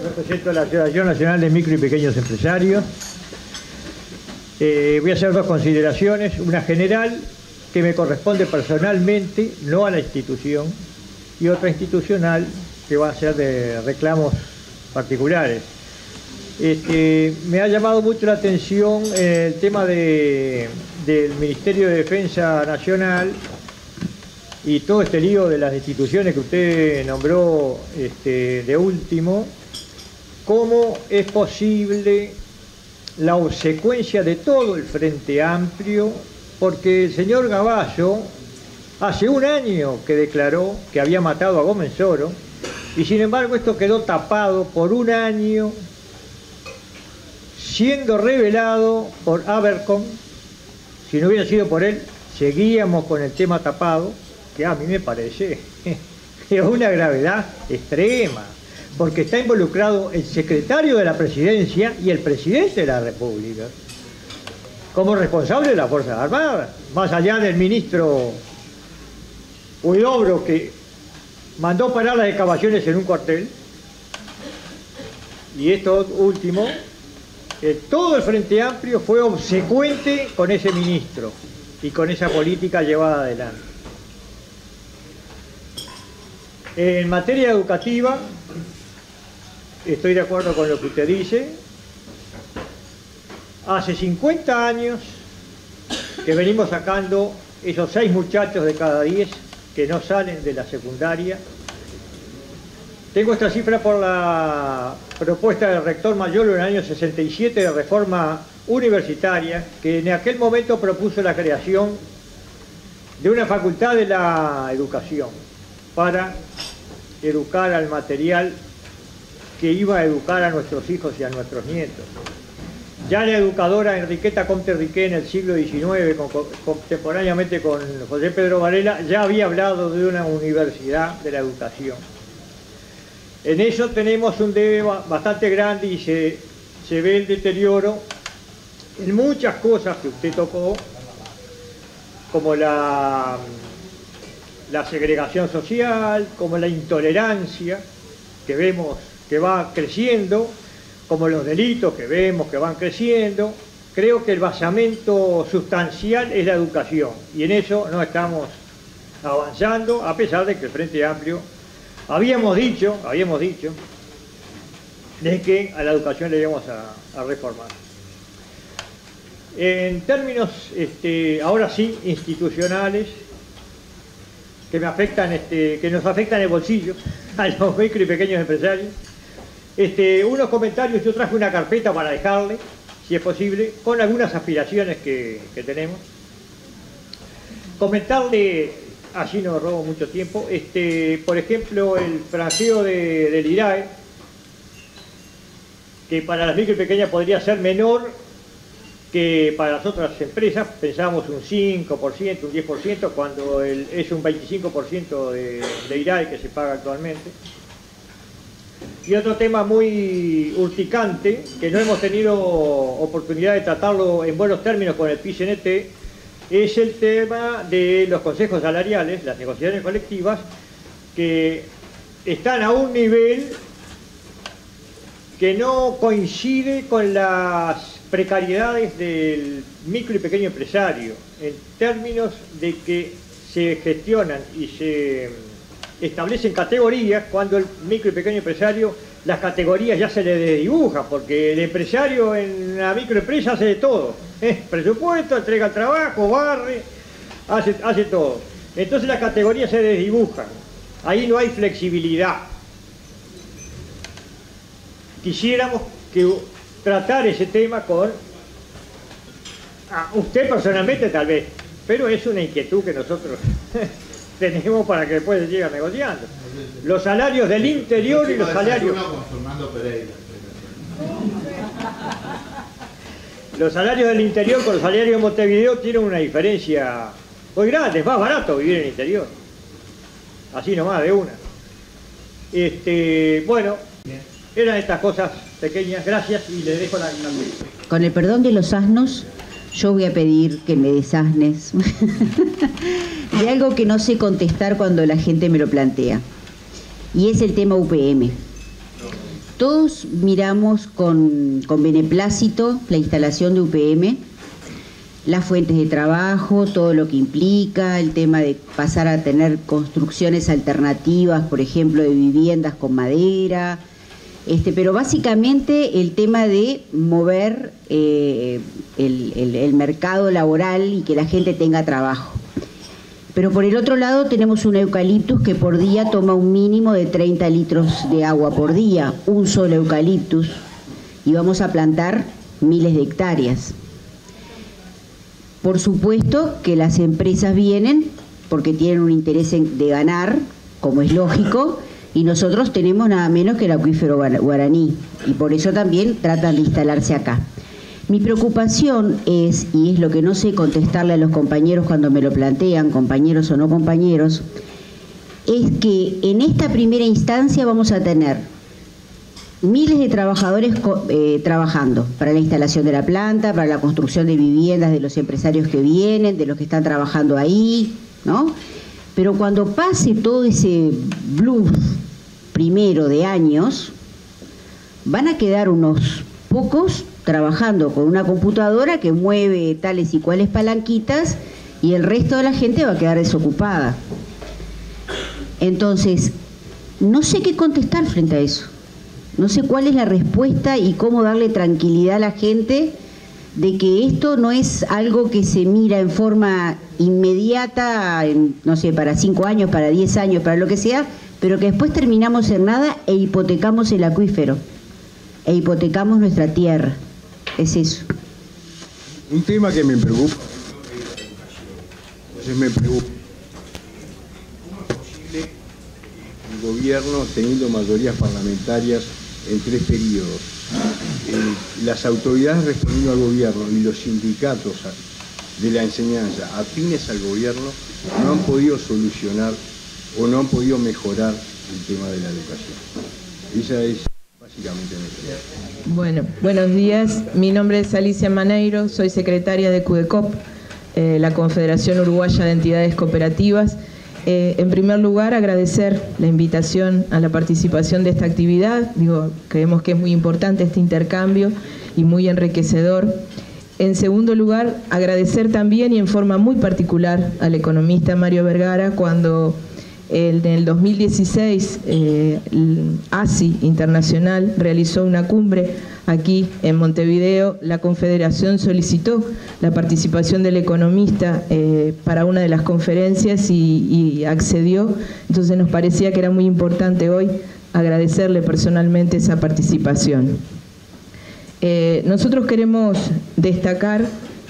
Represento a la Asociación Nacional de Micro y Pequeños Empresarios. Eh, voy a hacer dos consideraciones, una general que me corresponde personalmente, no a la institución, y otra institucional que va a ser de reclamos particulares. Este, me ha llamado mucho la atención el tema de, del Ministerio de Defensa Nacional y todo este lío de las instituciones que usted nombró este, de último. ¿Cómo es posible la obsecuencia de todo el Frente Amplio? Porque el señor Gavallo hace un año que declaró que había matado a Gómez Soro y sin embargo esto quedó tapado por un año, siendo revelado por Abercrombie. Si no hubiera sido por él, seguíamos con el tema tapado, que a mí me parece de una gravedad extrema, porque está involucrado el secretario de la Presidencia y el presidente de la República como responsable de las Fuerzas Armadas, más allá del ministro Huidobro, que mandó parar las excavaciones en un cuartel. Y esto último, eh, todo el Frente Amplio fue obsecuente con ese ministro y con esa política llevada adelante. En materia educativa, estoy de acuerdo con lo que usted dice. Hace cincuenta años que venimos sacando esos seis muchachos de cada diez que no salen de la secundaria. Tengo esta cifra por la propuesta del rector Mayolo en el año sesenta y siete de reforma universitaria, que en aquel momento propuso la creación de una facultad de la educación para educar al material que iba a educar a nuestros hijos y a nuestros nietos. Ya la educadora Enriqueta Comte Riquet en el siglo diecinueve, con, contemporáneamente con José Pedro Varela, ya había hablado de una universidad de la educación. En eso tenemos un debe bastante grande y se, se ve el deterioro en muchas cosas que usted tocó, como la, la segregación social, como la intolerancia que vemos que va creciendo, como los delitos que vemos que van creciendo. Creo que el basamento sustancial es la educación y en eso no estamos avanzando, a pesar de que el Frente Amplio habíamos dicho, habíamos dicho de que a la educación le íbamos a, a reformar. En términos, este, ahora sí, institucionales, que me afectan, este, que nos afectan el bolsillo a los micro y pequeños empresarios. Este, unos comentarios, yo traje una carpeta para dejarle, si es posible, con algunas aspiraciones que, que tenemos. Comentarle, así no robo mucho tiempo, este, por ejemplo, el franqueo de, del I R A E, que para las micro y pequeñas podría ser menor que para las otras empresas. Pensábamos un cinco por ciento, un diez por ciento, cuando el, es un veinticinco por ciento de, de I R A E que se paga actualmente. Y otro tema muy urticante, que no hemos tenido oportunidad de tratarlo en buenos términos con el P I C N T, es el tema de los consejos salariales, las negociaciones colectivas, que están a un nivel que no coincide con las precariedades del micro y pequeño empresario, en términos de que se gestionan y se establecen categorías, cuando el micro y pequeño empresario las categorías ya se le desdibujan, porque el empresario en la microempresa hace de todo, ¿eh? Presupuesto, entrega el trabajo, barre, hace, hace todo. Entonces las categorías se desdibujan, ahí no hay flexibilidad. Quisiéramos que tratar ese tema con a usted personalmente tal vez, pero es una inquietud que nosotros tenemos para que después se siga negociando. Los salarios del interior y los salarios... Los salarios del interior con los salarios de Montevideo tienen una diferencia muy grande, es más barato vivir en el interior. Así nomás, de una. Este, bueno, eran estas cosas pequeñas, gracias, y le dejo la... Con el perdón de los asnos, yo voy a pedir que me desasnes de algo que no sé contestar cuando la gente me lo plantea. Y es el tema U P M. Todos miramos con, con beneplácito la instalación de U P M, las fuentes de trabajo, todo lo que implica, el tema de pasar a tener construcciones alternativas, por ejemplo, de viviendas con madera, este, pero básicamente el tema de mover eh, el, el, el mercado laboral y que la gente tenga trabajo. Pero por el otro lado tenemos un eucaliptus que por día toma un mínimo de treinta litros de agua por día, un solo eucaliptus, y vamos a plantar miles de hectáreas. Por supuesto que las empresas vienen porque tienen un interés en, de ganar, como es lógico, y nosotros tenemos nada menos que el acuífero guaraní, y por eso también tratan de instalarse acá. Mi preocupación es, y es lo que no sé contestarle a los compañeros cuando me lo plantean, compañeros o no compañeros, es que en esta primera instancia vamos a tener miles de trabajadores eh, trabajando para la instalación de la planta, para la construcción de viviendas de los empresarios que vienen, de los que están trabajando ahí, ¿no? Pero cuando pase todo ese bluff primero de años, van a quedar unos pocos trabajando con una computadora que mueve tales y cuales palanquitas y el resto de la gente va a quedar desocupada. Entonces, no sé qué contestar frente a eso. No sé cuál es la respuesta y cómo darle tranquilidad a la gente de que esto no es algo que se mira en forma inmediata, en, no sé, para cinco años, para diez años, para lo que sea, pero que después terminamos en nada e hipotecamos el acuífero, e hipotecamos nuestra tierra. Es eso. Un tema que me preocupa, entonces me preocupa, ¿cómo es posible el gobierno teniendo mayorías parlamentarias en tres periodos? Eh, las autoridades respondiendo al gobierno y los sindicatos de la enseñanza afines al gobierno no han podido solucionar o no han podido mejorar el tema de la educación. Esa es básicamente mi idea. Bueno, buenos días. Mi nombre es Alicia Maneiro, soy secretaria de CUDECOP, eh, la Confederación Uruguaya de Entidades Cooperativas. Eh, en primer lugar, agradecer la invitación a la participación de esta actividad. Digo, creemos que es muy importante este intercambio y muy enriquecedor. En segundo lugar, agradecer también y en forma muy particular al economista Mario Vergara cuando en el dos mil dieciséis eh, el A S I Internacional realizó una cumbre aquí en Montevideo. La Confederación solicitó la participación del economista eh, para una de las conferencias y, y accedió. Entonces nos parecía que era muy importante hoy agradecerle personalmente esa participación. Eh, nosotros queremos destacar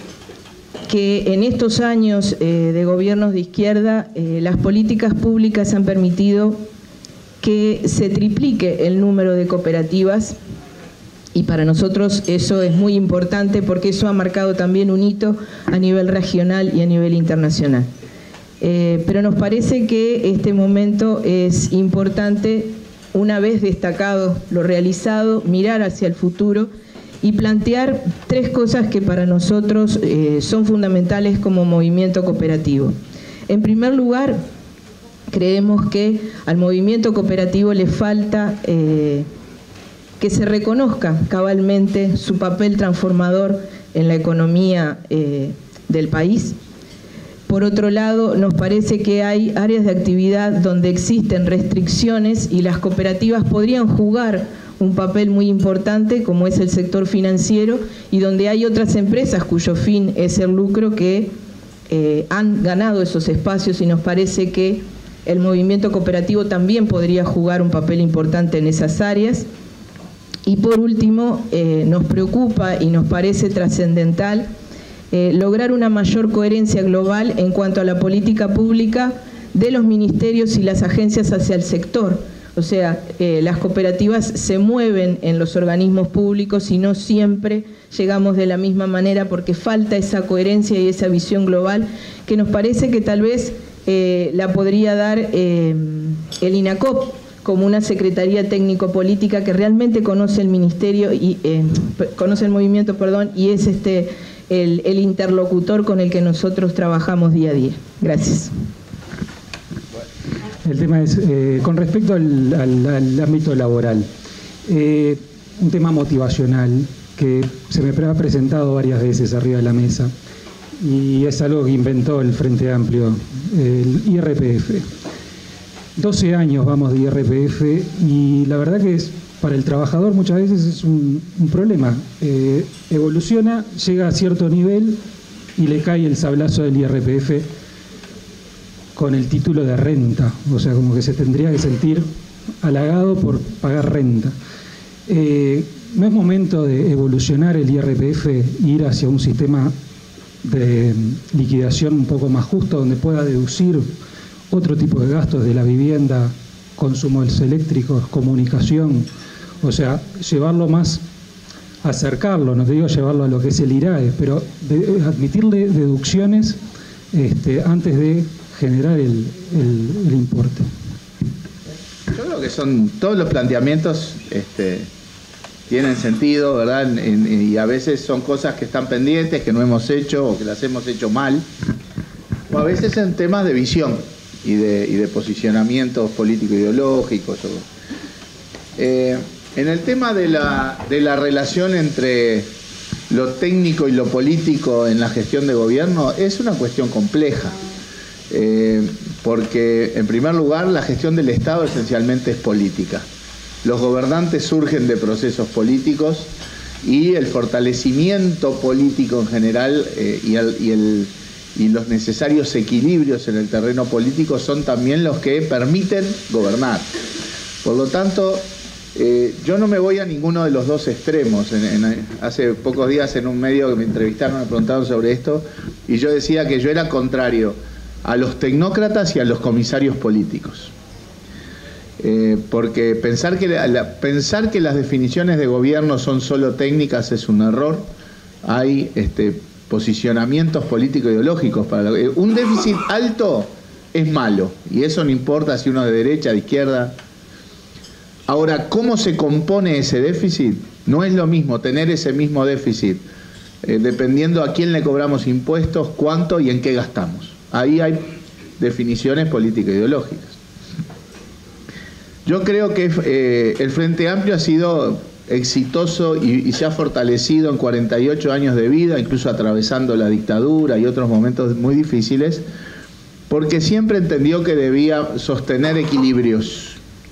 que en estos años eh, de gobiernos de izquierda eh, las políticas públicas han permitido que se triplique el número de cooperativas y para nosotros eso es muy importante porque eso ha marcado también un hito a nivel regional y a nivel internacional. Eh, pero nos parece que este momento es importante, una vez destacado lo realizado, mirar hacia el futuro y plantear tres cosas que para nosotros eh, son fundamentales como movimiento cooperativo. En primer lugar, creemos que al movimiento cooperativo le falta eh, que se reconozca cabalmente su papel transformador en la economía eh, del país. Por otro lado, nos parece que hay áreas de actividad donde existen restricciones y las cooperativas podrían jugar un papel muy importante como es el sector financiero y donde hay otras empresas cuyo fin es el lucro que eh, han ganado esos espacios y nos parece que el movimiento cooperativo también podría jugar un papel importante en esas áreas. Y por último, eh, nos preocupa y nos parece trascendental eh, lograr una mayor coherencia global en cuanto a la política pública de los ministerios y las agencias hacia el sector. O sea, eh, las cooperativas se mueven en los organismos públicos y no siempre llegamos de la misma manera porque falta esa coherencia y esa visión global que nos parece que tal vez eh, la podría dar eh, el INACOP como una secretaría técnico-política que realmente conoce el ministerio y eh, conoce el movimiento, perdón, y es este el, el interlocutor con el que nosotros trabajamos día a día. Gracias. El tema es, eh, con respecto al, al, al ámbito laboral, Eh, un tema motivacional que se me ha presentado varias veces arriba de la mesa y es algo que inventó el Frente Amplio, el I R P F. doce años vamos de I R P F y la verdad que es, para el trabajador muchas veces es un, un problema. Eh, evoluciona, llega a cierto nivel y le cae el sablazo del I R P F con el título de renta, o sea, como que se tendría que sentir halagado por pagar renta. Eh, ¿No es momento de evolucionar el I R P F e ir hacia un sistema de liquidación un poco más justo, donde pueda deducir otro tipo de gastos de la vivienda, consumos eléctricos, comunicación? O sea, llevarlo más, acercarlo, no te digo llevarlo a lo que es el I R A E, pero de, admitirle deducciones este, antes de generar el, el, el importe. Yo creo que son todos los planteamientos este, tienen sentido, ¿verdad? En, en, y a veces son cosas que están pendientes, que no hemos hecho o que las hemos hecho mal, o a veces en temas de visión y de, y de posicionamientos político-ideológicos. Eh, en el tema de la, de la relación entre lo técnico y lo político en la gestión de gobierno es una cuestión compleja. Eh, porque en primer lugar la gestión del Estado esencialmente es política. Los gobernantes surgen de procesos políticos y el fortalecimiento político en general eh, y, el, y, el, y los necesarios equilibrios en el terreno político son también los que permiten gobernar. Por lo tanto, eh, yo no me voy a ninguno de los dos extremos. En, en, hace pocos días en un medio que me entrevistaron me preguntaron sobre esto y yo decía que yo era contrario a los tecnócratas y a los comisarios políticos. Eh, porque pensar que, la, pensar que las definiciones de gobierno son solo técnicas es un error. Hay este, posicionamientos político-ideológicos. Para la, eh, un déficit alto es malo, y eso no importa si uno es de derecha, de izquierda. Ahora, ¿cómo se compone ese déficit? No es lo mismo tener ese mismo déficit eh, dependiendo a quién le cobramos impuestos, cuánto y en qué gastamos. Ahí hay definiciones político-ideológicas. Yo creo que eh, el Frente Amplio ha sido exitoso y, y se ha fortalecido en cuarenta y ocho años de vida, incluso atravesando la dictadura y otros momentos muy difíciles, porque siempre entendió que debía sostener equilibrios.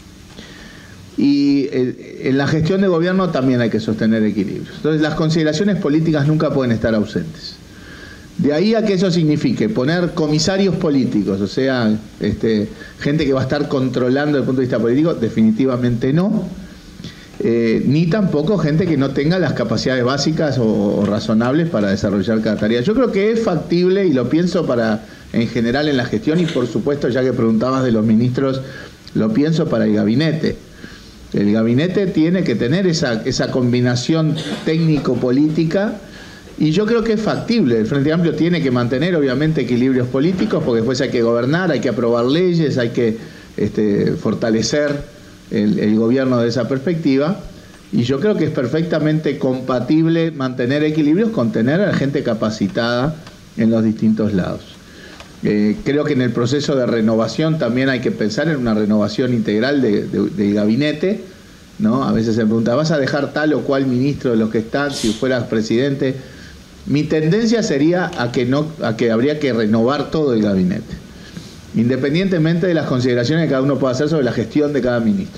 Y eh, en la gestión de gobierno también hay que sostener equilibrios. Entonces las consideraciones políticas nunca pueden estar ausentes. De ahí a que eso signifique poner comisarios políticos, o sea, este, gente que va a estar controlando desde el punto de vista político, definitivamente no. Eh, ni tampoco gente que no tenga las capacidades básicas o, o razonables para desarrollar cada tarea. Yo creo que es factible, y lo pienso para en general en la gestión, y por supuesto, ya que preguntabas de los ministros, lo pienso para el gabinete. El gabinete tiene que tener esa, esa combinación técnico-política. Y yo creo que es factible. El Frente Amplio tiene que mantener, obviamente, equilibrios políticos, porque después hay que gobernar, hay que aprobar leyes, hay que este, fortalecer el, el gobierno de esa perspectiva. Y yo creo que es perfectamente compatible mantener equilibrios con tener a la gente capacitada en los distintos lados. Eh, creo que en el proceso de renovación también hay que pensar en una renovación integral de, de, del gabinete, ¿no? A veces se pregunta, ¿vas a dejar tal o cual ministro de los que están si fueras presidente? Mi tendencia sería a que, no, a que habría que renovar todo el gabinete, independientemente de las consideraciones que cada uno pueda hacer sobre la gestión de cada ministro.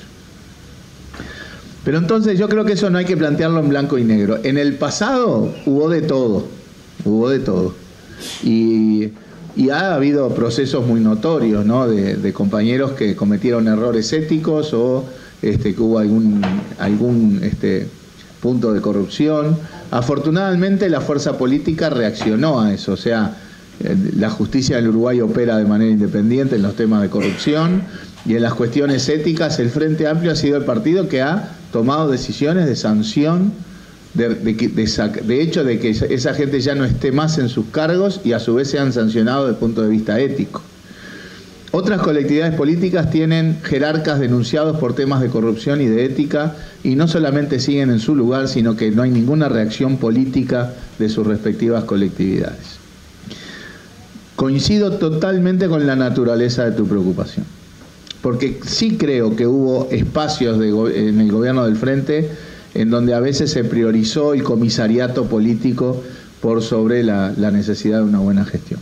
Pero entonces yo creo que eso no hay que plantearlo en blanco y negro. En el pasado hubo de todo, hubo de todo. Y, y ha habido procesos muy notorios, ¿no? de, de compañeros que cometieron errores éticos o este, que hubo algún, algún este, punto de corrupción. Afortunadamente la fuerza política reaccionó a eso, o sea, la justicia del Uruguay opera de manera independiente en los temas de corrupción y en las cuestiones éticas el Frente Amplio ha sido el partido que ha tomado decisiones de sanción, de, de, de, de hecho de que esa gente ya no esté más en sus cargos y a su vez sean sancionados desde el punto de vista ético. Otras colectividades políticas tienen jerarcas denunciados por temas de corrupción y de ética y no solamente siguen en su lugar, sino que no hay ninguna reacción política de sus respectivas colectividades. Coincido totalmente con la naturaleza de tu preocupación. porque sí creo que hubo espacios de, en el gobierno del Frente en donde a veces se priorizó el comisariato político por sobre la, la necesidad de una buena gestión.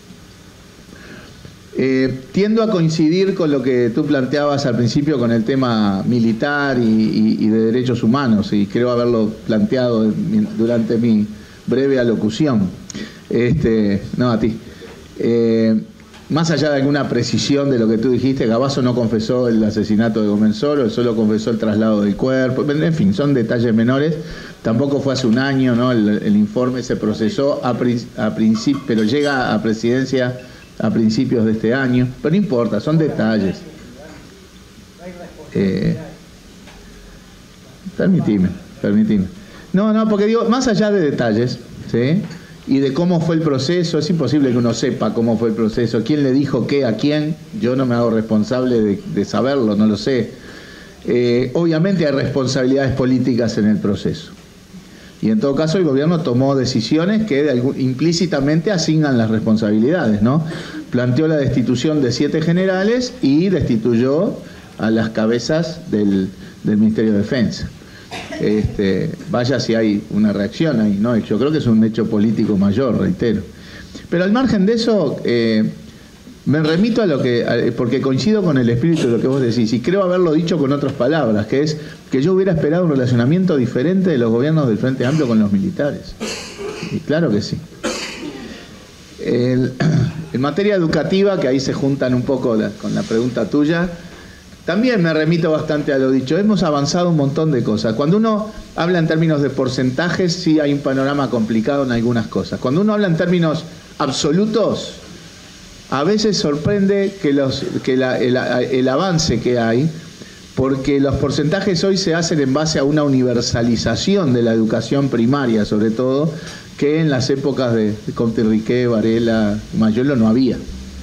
Eh, tiendo a coincidir con lo que tú planteabas al principio con el tema militar y, y, y de derechos humanos, y creo haberlo planteado durante mi breve alocución. Este, no, a ti. Eh, más allá de alguna precisión de lo que tú dijiste, Gabazo no confesó el asesinato de Gomenzoro, él solo confesó el traslado del cuerpo, en fin, son detalles menores. Tampoco fue hace un año, ¿no? El, el informe se procesó a, a principio, pero llega a presidencia a principios de este año, pero no importa, son detalles. Eh, permitime, permitime. No, no, porque digo, más allá de detalles, ¿sí? Y de cómo fue el proceso, es imposible que uno sepa cómo fue el proceso, quién le dijo qué a quién, yo no me hago responsable de, de saberlo, no lo sé. Eh, obviamente hay responsabilidades políticas en el proceso. Y en todo caso el gobierno tomó decisiones que de algún, implícitamente asignan las responsabilidades, ¿no? Planteó la destitución de siete generales y destituyó a las cabezas del, del Ministerio de Defensa. Este, vaya si hay una reacción ahí, ¿no? Yo creo que es un hecho político mayor, reitero. Pero al margen de eso, eh, me remito a lo que, a, porque coincido con el espíritu de lo que vos decís, y creo haberlo dicho con otras palabras, que es que yo hubiera esperado un relacionamiento diferente de los gobiernos del Frente Amplio con los militares. Y claro que sí. El, en materia educativa, que ahí se juntan un poco la, con la pregunta tuya, también me remito bastante a lo dicho. Hemos avanzado un montón de cosas. Cuando uno habla en términos de porcentajes, sí hay un panorama complicado en algunas cosas. Cuando uno habla en términos absolutos, a veces sorprende que, los, que la, el, el avance que hay, porque los porcentajes hoy se hacen en base a una universalización de la educación primaria, sobre todo, que en las épocas de Comte Riquet, Varela, Mayolo no había.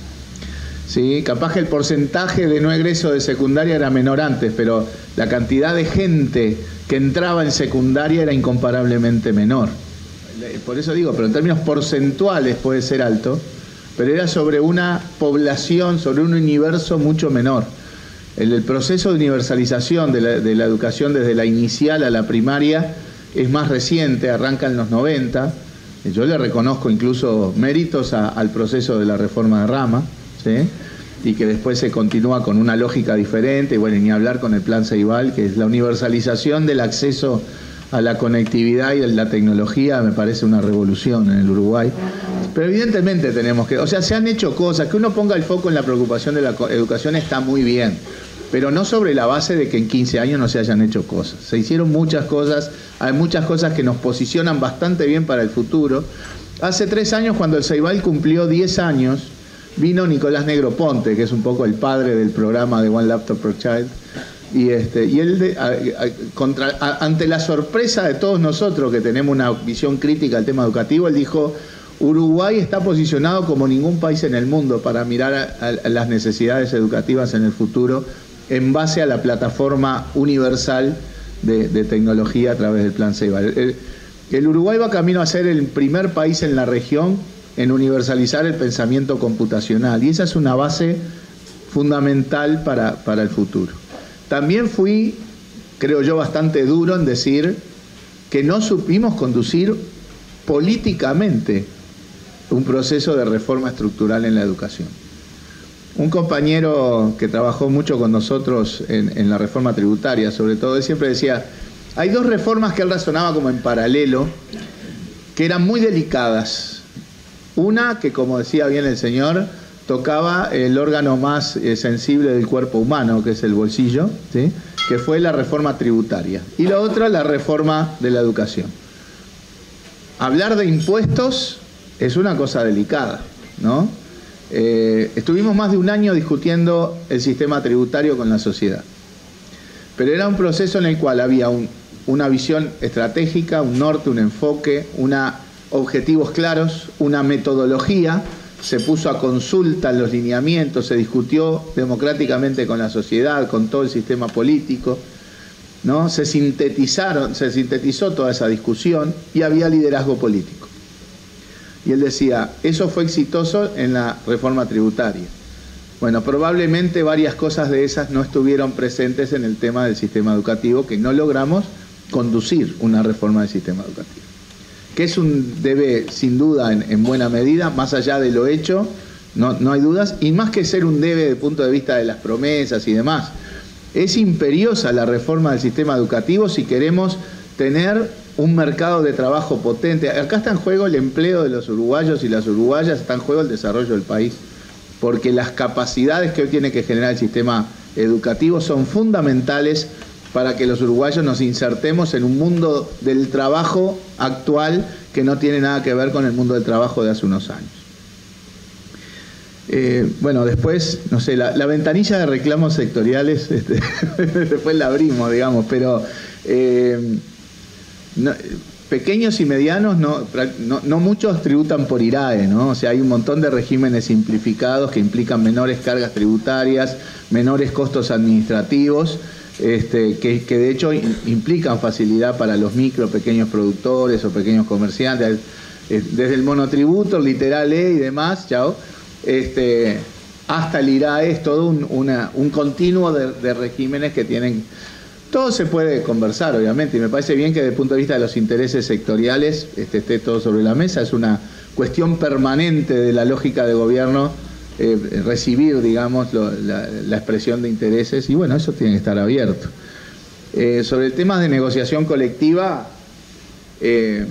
¿Sí? Capaz que el porcentaje de no egreso de secundaria era menor antes, pero la cantidad de gente que entraba en secundaria era incomparablemente menor. Por eso digo, pero en términos porcentuales puede ser alto, pero era sobre una población, sobre un universo mucho menor. El, el proceso de universalización de la, de la educación desde la inicial a la primaria es más reciente, arranca en los noventa. Yo le reconozco incluso méritos a, al proceso de la reforma de Rama, ¿sí? Y que después se continúa con una lógica diferente, bueno, y ni hablar con el Plan Ceibal, que es la universalización del acceso a la conectividad y a la tecnología, me parece una revolución en el Uruguay. Pero evidentemente tenemos que, o sea, se han hecho cosas, que uno ponga el foco en la preocupación de la educación está muy bien, pero no sobre la base de que en quince años no se hayan hecho cosas. Se hicieron muchas cosas, hay muchas cosas que nos posicionan bastante bien para el futuro. Hace tres años, cuando el Ceibal cumplió diez años, vino Nicolás Negroponte, que es un poco el padre del programa de One Laptop per Child, y, este, y él, de, a, a, contra, a, ante la sorpresa de todos nosotros que tenemos una visión crítica al tema educativo, él dijo: Uruguay está posicionado como ningún país en el mundo para mirar a, a, a las necesidades educativas en el futuro en base a la plataforma universal de, de tecnología a través del Plan Ceibal. El, el Uruguay va camino a ser el primer país en la región en universalizar el pensamiento computacional, y esa es una base fundamental para, para el futuro. También fui, creo yo, bastante duro en decir que no supimos conducir políticamente un proceso de reforma estructural en la educación. Un compañero que trabajó mucho con nosotros en, en la reforma tributaria, sobre todo, él siempre decía, hay dos reformas que él razonaba como en paralelo, que eran muy delicadas. Una que, como decía bien el señor, tocaba el órgano más eh, sensible del cuerpo humano, que es el bolsillo, ¿sí? Que fue la reforma tributaria. Y la otra, la reforma de la educación. Hablar de impuestos es una cosa delicada, ¿no? Eh, estuvimos más de un año discutiendo el sistema tributario con la sociedad. Pero era un proceso en el cual había un, una visión estratégica, un norte, un enfoque, una, objetivos claros, una metodología. Se puso a consulta los lineamientos, se discutió democráticamente con la sociedad, con todo el sistema político, ¿no? Se sintetizaron, se sintetizó toda esa discusión y había liderazgo político. Y él decía, eso fue exitoso en la reforma tributaria. Bueno, probablemente varias cosas de esas no estuvieron presentes en el tema del sistema educativo, que no logramos conducir una reforma del sistema educativo. Que es un debe, sin duda, en, en buena medida, más allá de lo hecho, no, no hay dudas, y más que ser un debe desde el punto de vista de las promesas y demás, es imperiosa la reforma del sistema educativo si queremos tener un mercado de trabajo potente. Acá está en juego el empleo de los uruguayos y las uruguayas, está en juego el desarrollo del país, porque las capacidades que hoy tiene que generar el sistema educativo son fundamentales para que los uruguayos nos insertemos en un mundo del trabajo actual que no tiene nada que ver con el mundo del trabajo de hace unos años. Eh, bueno, después, no sé, la, la ventanilla de reclamos sectoriales, este, después la abrimos, digamos, pero eh, no, pequeños y medianos, no, no, no muchos tributan por I R A E, ¿no? O sea, hay un montón de regímenes simplificados que implican menores cargas tributarias, menores costos administrativos, este, que, que de hecho implican facilidad para los micro, pequeños productores o pequeños comerciantes, desde el monotributo, el literal E y demás, chao. Este, hasta el I R A E es todo un, una, un continuo de, de regímenes que tienen... Todo se puede conversar, obviamente, y me parece bien que desde el punto de vista de los intereses sectoriales este, esté todo sobre la mesa. Es una cuestión permanente de la lógica de gobierno eh, recibir, digamos, lo, la, la expresión de intereses, y bueno, eso tiene que estar abierto. Eh, sobre el tema de negociación colectiva... Eh,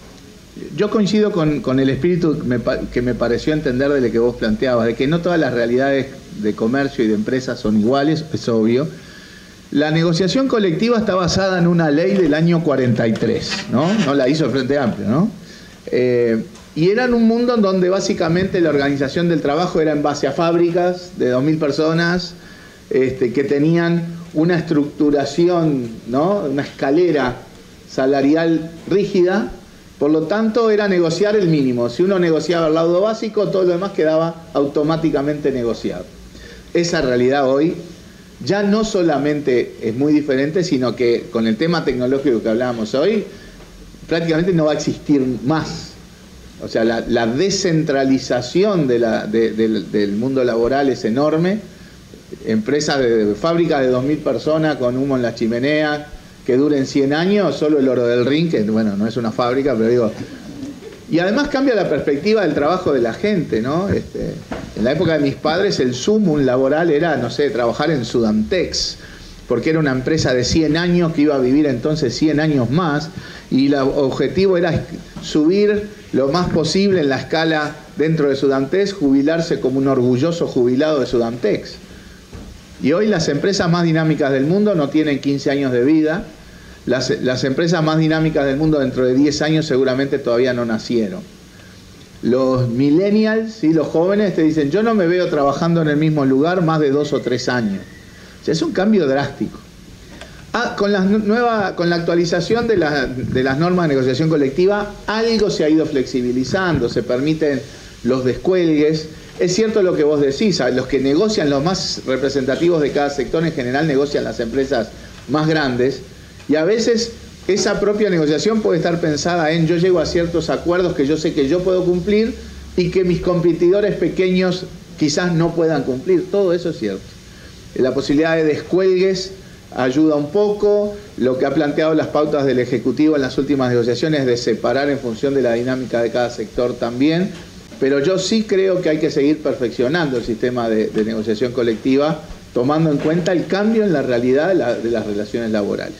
Yo coincido con, con el espíritu que me, que me pareció entender de lo que vos planteabas, de que no todas las realidades de comercio y de empresas son iguales, es obvio. La negociación colectiva está basada en una ley del año cuarenta y tres, ¿no? No la hizo el Frente Amplio, ¿no? Eh, y era en un mundo en donde básicamente la organización del trabajo era en base a fábricas de dos mil personas, este, que tenían una estructuración, ¿no? Una escalera salarial rígida. Por lo tanto, era negociar el mínimo. Si uno negociaba el laudo básico, todo lo demás quedaba automáticamente negociado. Esa realidad hoy ya no solamente es muy diferente, sino que con el tema tecnológico que hablábamos hoy, prácticamente no va a existir más. O sea, la, la descentralización de la, de, de, del mundo laboral es enorme. Empresas de, de fábricas de dos mil personas con humo en la chimenea, que duren cien años, solo el Oro del Rin, que bueno, no es una fábrica, pero digo... Y además cambia la perspectiva del trabajo de la gente, ¿no? Este, en la época de mis padres el sumum laboral era, no sé, trabajar en Sudamtex, porque era una empresa de cien años que iba a vivir entonces cien años más, y el objetivo era subir lo más posible en la escala dentro de Sudamtex, jubilarse como un orgulloso jubilado de Sudamtex. Y hoy las empresas más dinámicas del mundo no tienen quince años de vida. Las, las empresas más dinámicas del mundo dentro de diez años seguramente todavía no nacieron. Los millennials, ¿sí? Los jóvenes te dicen, yo no me veo trabajando en el mismo lugar más de dos o tres años. O sea, es un cambio drástico. Ah, con, la nueva, con la actualización de, la, de las normas de negociación colectiva, algo se ha ido flexibilizando, se permiten los descuelgues. Es cierto lo que vos decís, los que negocian, los más representativos de cada sector en general negocian las empresas más grandes, y a veces esa propia negociación puede estar pensada en yo llego a ciertos acuerdos que yo sé que yo puedo cumplir y que mis competidores pequeños quizás no puedan cumplir. Todo eso es cierto. La posibilidad de descuelgues ayuda un poco. Lo que ha planteado las pautas del Ejecutivo en las últimas negociaciones de separar en función de la dinámica de cada sector también. Pero yo sí creo que hay que seguir perfeccionando el sistema de, de negociación colectiva, tomando en cuenta el cambio en la realidad de, la, de las relaciones laborales,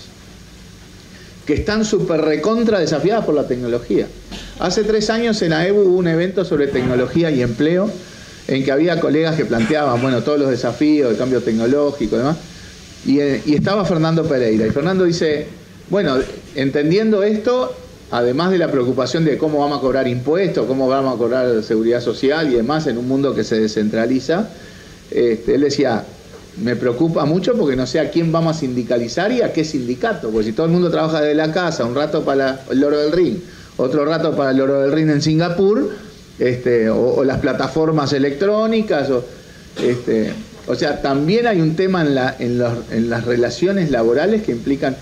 que están súper recontra desafiadas por la tecnología. Hace tres años en A E B U hubo un evento sobre tecnología y empleo, en que había colegas que planteaban, bueno, todos los desafíos del cambio tecnológico y demás, y, y estaba Fernando Pereira, y Fernando dice, bueno, entendiendo esto, además de la preocupación de cómo vamos a cobrar impuestos, cómo vamos a cobrar seguridad social y demás en un mundo que se descentraliza, este, él decía, me preocupa mucho porque no sé a quién vamos a sindicalizar y a qué sindicato, porque si todo el mundo trabaja desde la casa, un rato para el Oro del Rin, otro rato para el Oro del Rin en Singapur, este, o, o las plataformas electrónicas, o, este, o sea, también hay un tema en, la, en, los, en las relaciones laborales que implican...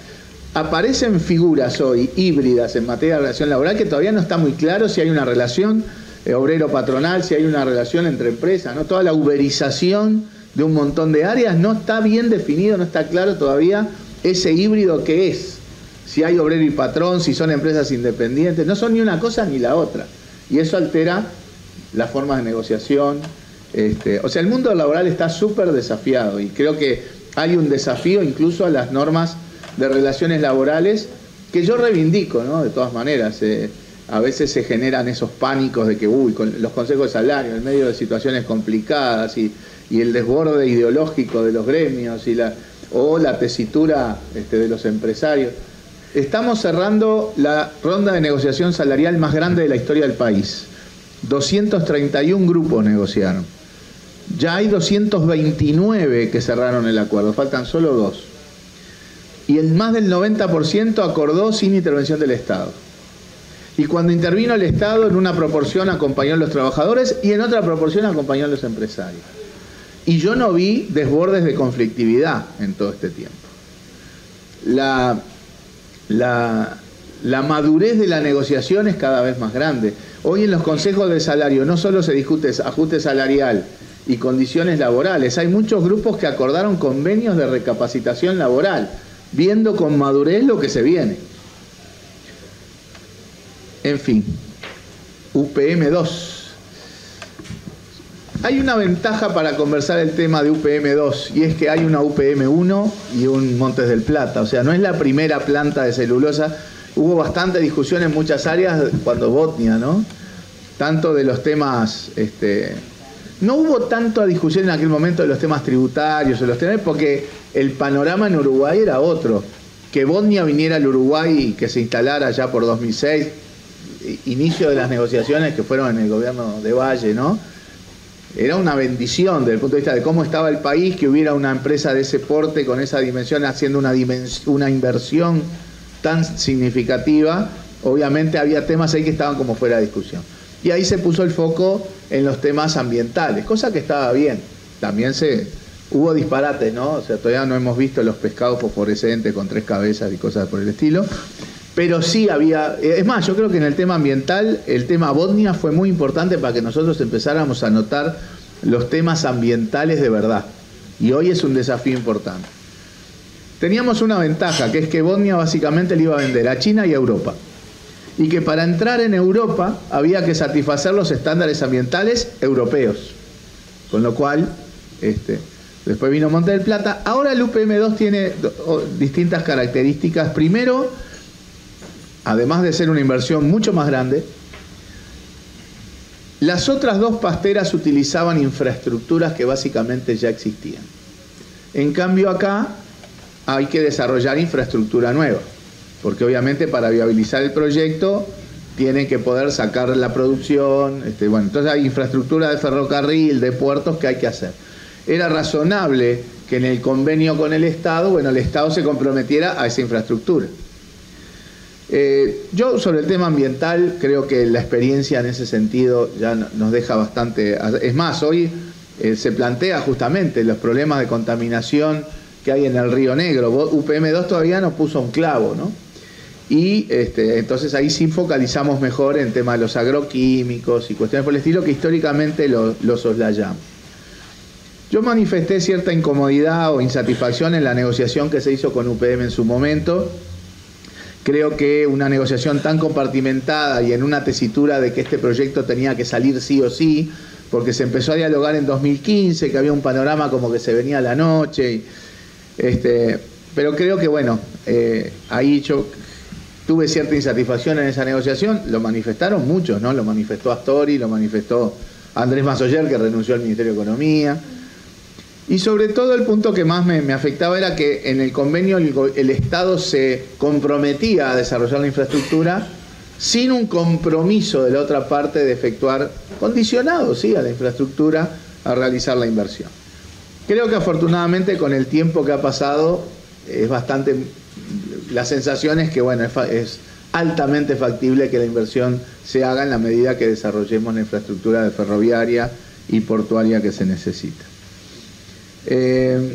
Aparecen figuras hoy híbridas en materia de relación laboral que todavía no está muy claro si hay una relación eh, obrero-patronal, si hay una relación entre empresas, ¿no? Toda la uberización de un montón de áreas, no está bien definido, no está claro todavía ese híbrido que es. Si hay obrero y patrón, si son empresas independientes, no son ni una cosa ni la otra. Y eso altera las formas de negociación. Este, o sea, el mundo laboral está súper desafiado y creo que hay un desafío incluso a las normas de relaciones laborales que yo reivindico, ¿no? De todas maneras. Eh, a veces se generan esos pánicos de que, uy, con los consejos de salario, en medio de situaciones complicadas y, y el desborde ideológico de los gremios y la, o la tesitura este, de los empresarios. Estamos cerrando la ronda de negociación salarial más grande de la historia del país. doscientos treinta y un grupos negociaron. Ya hay doscientos veintinueve que cerraron el acuerdo, faltan solo dos. Y el más del noventa por ciento acordó sin intervención del Estado. Y cuando intervino el Estado, en una proporción acompañó a los trabajadores y en otra proporción acompañó a los empresarios. Y yo no vi desbordes de conflictividad en todo este tiempo. La, la, la madurez de la negociación es cada vez más grande. Hoy en los consejos de salario no solo se discute ajuste salarial y condiciones laborales, hay muchos grupos que acordaron convenios de recapacitación laboral, viendo con madurez lo que se viene. En fin, U P M dos. Hay una ventaja para conversar el tema de U P M dos y es que hay una U P M uno y un Montes del Plata. O sea, no es la primera planta de celulosa. Hubo bastante discusión en muchas áreas cuando Botnia, ¿no? Tanto de los temas... Este, no hubo tanta discusión en aquel momento de los temas tributarios, de los temas, porque el panorama en Uruguay era otro. Que Botnia viniera al Uruguay y que se instalara ya por dos mil seis, inicio de las negociaciones que fueron en el gobierno de Valle, ¿no? Era una bendición desde el punto de vista de cómo estaba el país, que hubiera una empresa de ese porte con esa dimensión haciendo una, dimens una inversión tan significativa. Obviamente había temas ahí que estaban como fuera de discusión. Y ahí se puso el foco en los temas ambientales, cosa que estaba bien. También se hubo disparates, ¿no? O sea, todavía no hemos visto los pescados fosforescentes con tres cabezas y cosas por el estilo. Pero sí había... Es más, yo creo que en el tema ambiental, el tema Botnia fue muy importante para que nosotros empezáramos a notar los temas ambientales de verdad. Y hoy es un desafío importante. Teníamos una ventaja, que es que Botnia básicamente le iba a vender a China y a Europa. Y que para entrar en Europa había que satisfacer los estándares ambientales europeos. Con lo cual, este, después vino Montes del Plata. Ahora el U P M dos tiene distintas características. Primero, además de ser una inversión mucho más grande, las otras dos pasteras utilizaban infraestructuras que básicamente ya existían. En cambio acá hay que desarrollar infraestructura nueva, porque obviamente para viabilizar el proyecto tienen que poder sacar la producción, este, bueno, entonces hay infraestructura de ferrocarril, de puertos que hay que hacer. Era razonable que en el convenio con el Estado, bueno, el Estado se comprometiera a esa infraestructura. Eh, yo sobre el tema ambiental creo que la experiencia en ese sentido ya nos deja bastante... Es más, hoy eh, se plantea justamente los problemas de contaminación que hay en el Río Negro. U P M dos todavía no puso un clavo, ¿no? Y este, entonces ahí sí focalizamos mejor en tema de los agroquímicos y cuestiones por el estilo que históricamente lo, lo soslayamos. Yo manifesté cierta incomodidad o insatisfacción en la negociación que se hizo con U P M en su momento. Creo que una negociación tan compartimentada y en una tesitura de que este proyecto tenía que salir sí o sí, porque se empezó a dialogar en dos mil quince, que había un panorama como que se venía a la noche. Y, este, pero creo que, bueno, eh, ahí yo tuve cierta insatisfacción en esa negociación. Lo manifestaron muchos, ¿no? Lo manifestó Astori, lo manifestó Andrés Massoyer, que renunció al Ministerio de Economía. Y sobre todo el punto que más me, me afectaba era que en el convenio el, el Estado se comprometía a desarrollar la infraestructura sin un compromiso de la otra parte de efectuar, condicionado, sí, a la infraestructura, a realizar la inversión. Creo que afortunadamente con el tiempo que ha pasado es bastante... La sensación es que, bueno, es, es altamente factible que la inversión se haga en la medida que desarrollemos la infraestructura de ferroviaria y portuaria que se necesita. Eh,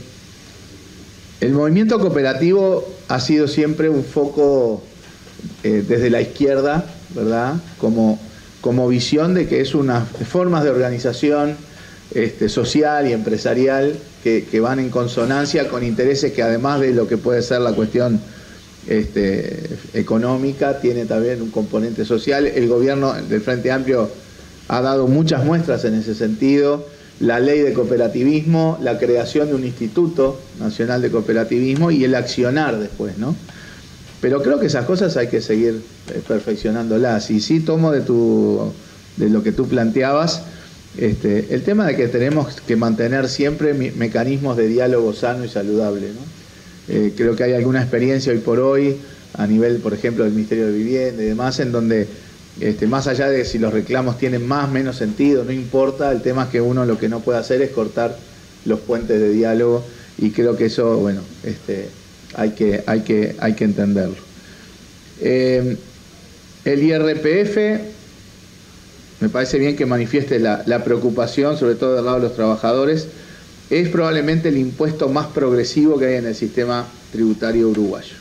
el movimiento cooperativo ha sido siempre un foco eh, desde la izquierda, ¿verdad? Como, como visión de que es unas formas de organización este, social y empresarial que, que van en consonancia con intereses que, además de lo que puede ser la cuestión este, económica, tiene también un componente social. El gobierno del Frente Amplio ha dado muchas muestras en ese sentido. La ley de cooperativismo, la creación de un Instituto Nacional de Cooperativismo y el accionar después, ¿no? Pero creo que esas cosas hay que seguir perfeccionándolas. Y sí tomo de, tu, de lo que tú planteabas, este, el tema de que tenemos que mantener siempre me mecanismos de diálogo sano y saludable, ¿no? Eh, creo que hay alguna experiencia hoy por hoy, a nivel, por ejemplo, del Ministerio de Vivienda y demás, en donde Este, más allá de si los reclamos tienen más o menos sentido, no importa, el tema es que uno lo que no puede hacer es cortar los puentes de diálogo, y creo que eso, bueno, este, hay, que, hay, que, hay que entenderlo. Eh, el I R P F, me parece bien que manifieste la, la preocupación, sobre todo del lado de los trabajadores. Es probablemente el impuesto más progresivo que hay en el sistema tributario uruguayo.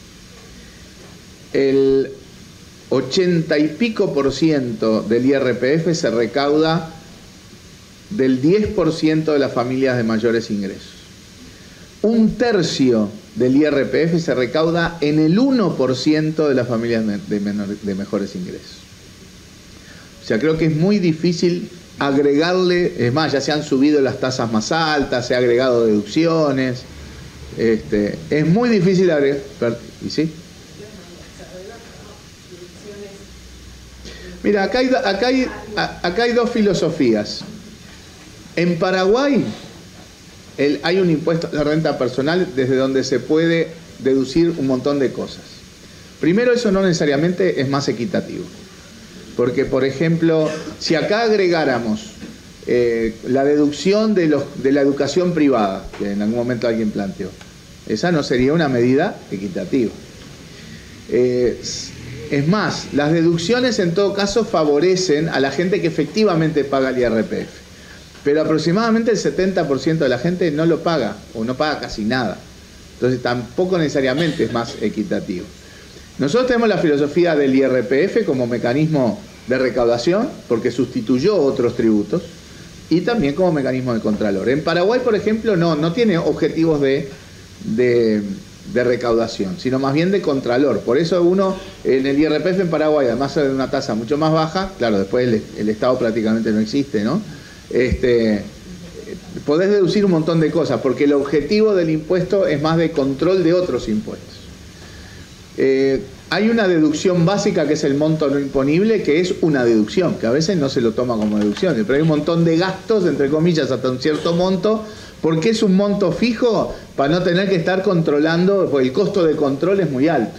El ochenta y pico por ciento del I R P F se recauda del diez por ciento de las familias de mayores ingresos. Un tercio del I R P F se recauda en el uno por ciento de las familias de, menor, de mejores ingresos. O sea, creo que es muy difícil agregarle, es más, ya se han subido las tasas más altas, se ha agregado deducciones, este, es muy difícil agregar, ¿y sí? Mira, acá hay, acá, hay, acá hay dos filosofías. En Paraguay el, hay un impuesto de renta personal desde donde se puede deducir un montón de cosas. Primero, eso no necesariamente es más equitativo. Porque, por ejemplo, si acá agregáramos eh, la deducción de, los, de la educación privada, que en algún momento alguien planteó, esa no sería una medida equitativa. Eh, Es más, las deducciones en todo caso favorecen a la gente que efectivamente paga el I R P F. Pero aproximadamente el setenta por ciento de la gente no lo paga, o no paga casi nada. Entonces tampoco necesariamente es más equitativo. Nosotros tenemos la filosofía del I R P F como mecanismo de recaudación, porque sustituyó otros tributos, y también como mecanismo de contralor. En Paraguay, por ejemplo, no, no tiene objetivos de... de de recaudación, sino más bien de contralor. Por eso uno en el I R P F en Paraguay, además de una tasa mucho más baja, claro, después el, el Estado prácticamente no existe, ¿no? Este, podés deducir un montón de cosas, porque el objetivo del impuesto es más de control de otros impuestos. Eh, hay una deducción básica que es el monto no imponible, que es una deducción, que a veces no se lo toma como deducción, pero hay un montón de gastos, entre comillas, hasta un cierto monto. ¿Por qué es un monto fijo? Para no tener que estar controlando, porque el costo de control es muy alto.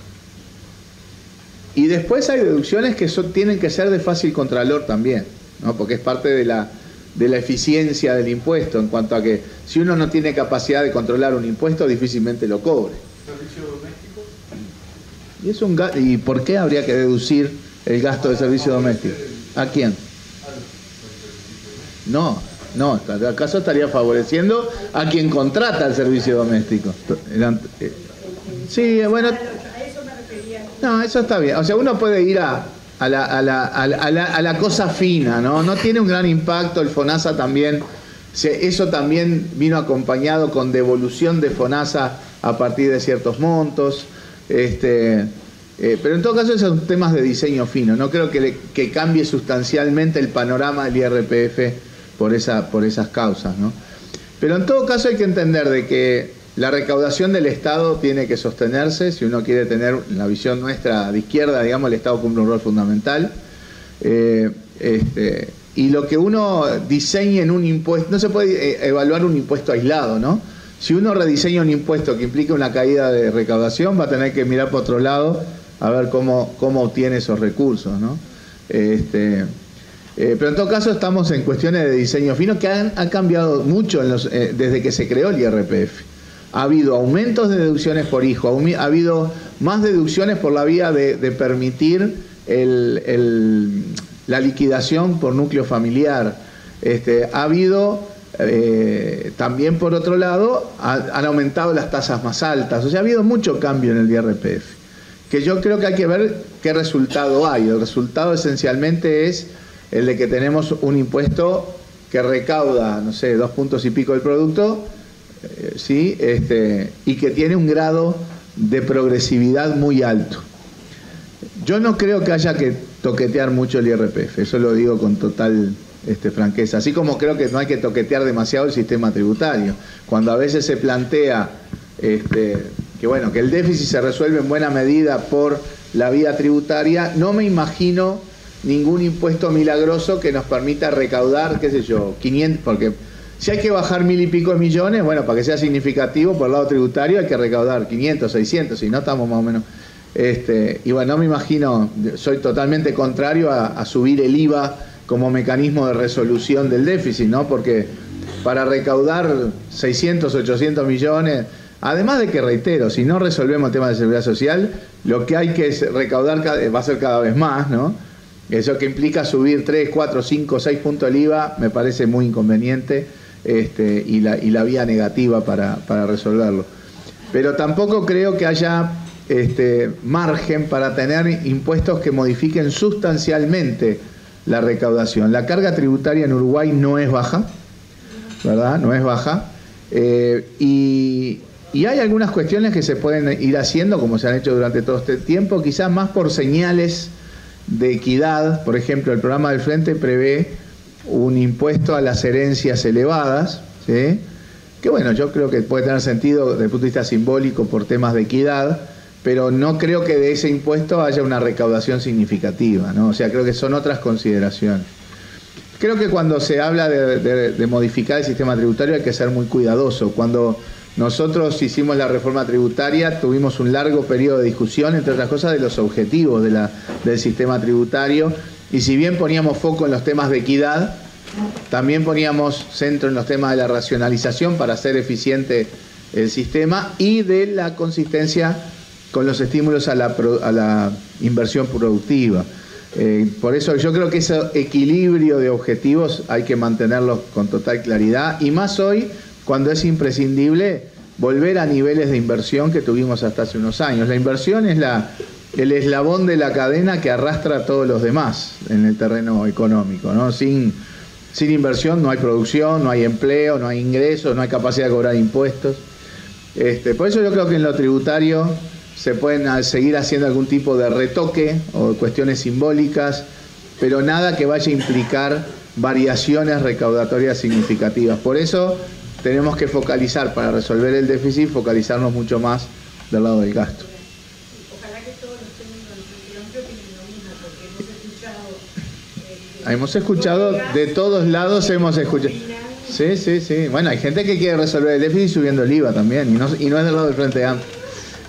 Y después hay deducciones que son, tienen que ser de fácil contralor también, ¿no? Porque es parte de la, de la eficiencia del impuesto, en cuanto a que si uno no tiene capacidad de controlar un impuesto, difícilmente lo cobre. ¿Servicio doméstico? ¿Y, es un, ¿Y por qué habría que deducir el gasto de servicio doméstico? ¿A quién? No. No, ¿acaso estaría favoreciendo a quien contrata el servicio doméstico? Sí, bueno. No, eso está bien. O sea, uno puede ir a, a, la, a, la, a, la, a, la, a la cosa fina, ¿no? No tiene un gran impacto. El FONASA también, eso también vino acompañado con devolución de FONASA a partir de ciertos montos. Este, eh, pero en todo caso, esos son temas de diseño fino. No creo que, le, que cambie sustancialmente el panorama del I R P F por, esa, por esas causas, ¿no? Pero en todo caso hay que entender de que la recaudación del Estado tiene que sostenerse. Si uno quiere tener la visión nuestra de izquierda, digamos, el Estado cumple un rol fundamental. Eh, este, y lo que uno diseñe en un impuesto, no se puede evaluar un impuesto aislado, ¿no? Si uno rediseña un impuesto que implique una caída de recaudación, va a tener que mirar por otro lado a ver cómo, cómo obtiene esos recursos, ¿no? Este, Eh, pero en todo caso estamos en cuestiones de diseño fino que han, han cambiado mucho en los, eh, desde que se creó el I R P F. Ha habido aumentos de deducciones por hijo, ha habido más deducciones por la vía de, de permitir el, el, la liquidación por núcleo familiar. Este, ha habido eh, también, por otro lado, ha, han aumentado las tasas más altas. O sea, ha habido mucho cambio en el I R P F. que yo creo que hay que ver qué resultado hay. El resultado esencialmente es el de que tenemos un impuesto que recauda, no sé, dos puntos y pico del producto, eh, ¿sí? este, y que tiene un grado de progresividad muy alto. Yo no creo que haya que toquetear mucho el I R P F, eso lo digo con total este, franqueza, así como creo que no hay que toquetear demasiado el sistema tributario. Cuando a veces se plantea este, que, bueno, que el déficit se resuelve en buena medida por la vía tributaria, no me imagino ningún impuesto milagroso que nos permita recaudar, qué sé yo, quinientos, porque si hay que bajar mil y pico de millones, bueno, para que sea significativo por el lado tributario hay que recaudar quinientos, seiscientos, si no estamos más o menos... Este, y bueno, no me imagino, soy totalmente contrario a, a subir el I V A como mecanismo de resolución del déficit, ¿no? Porque para recaudar seiscientos, ochocientos millones, además de que, reitero, si no resolvemos el tema de seguridad social, lo que hay que recaudar va a ser cada vez más, ¿no? Eso que implica subir tres, cuatro, cinco, seis puntos el I V A me parece muy inconveniente, este, y, la, y la vía negativa para, para resolverlo. Pero tampoco creo que haya este, margen para tener impuestos que modifiquen sustancialmente la recaudación. La carga tributaria en Uruguay no es baja, ¿verdad? No es baja. Eh, y, y hay algunas cuestiones que se pueden ir haciendo, como se han hecho durante todo este tiempo, quizás más por señales de equidad. Por ejemplo, el programa del Frente prevé un impuesto a las herencias elevadas, ¿sí? Que bueno, yo creo que puede tener sentido desde el punto de vista simbólico por temas de equidad, pero no creo que de ese impuesto haya una recaudación significativa, ¿no? O sea, creo que son otras consideraciones. Creo que cuando se habla de, de, de modificar el sistema tributario hay que ser muy cuidadoso. Cuando nosotros hicimos la reforma tributaria tuvimos un largo periodo de discusión, entre otras cosas, de los objetivos de la, del sistema tributario, y si bien poníamos foco en los temas de equidad, también poníamos centro en los temas de la racionalización para hacer eficiente el sistema y de la consistencia con los estímulos a la, a la inversión productiva. Eh, por eso yo creo que ese equilibrio de objetivos hay que mantenerlos con total claridad, y más hoy cuando es imprescindible volver a niveles de inversión que tuvimos hasta hace unos años. La inversión es la, el eslabón de la cadena que arrastra a todos los demás en el terreno económico, ¿no? Sin, sin inversión no hay producción, no hay empleo, no hay ingresos, no hay capacidad de cobrar impuestos. Este, por eso yo creo que en lo tributario se pueden seguir haciendo algún tipo de retoque o cuestiones simbólicas, pero nada que vaya a implicar variaciones recaudatorias significativas. Por eso tenemos que focalizar, para resolver el déficit, focalizarnos mucho más del lado del gasto. Ojalá que todos los técnicos del Frente Amplio opinen lo mismo, porque hemos escuchado... Eh, hemos escuchado, de todos lados hemos escuchado... Sí, sí, sí. Bueno, hay gente que quiere resolver el déficit subiendo el I V A también, y no, y no es del lado del Frente Amplio.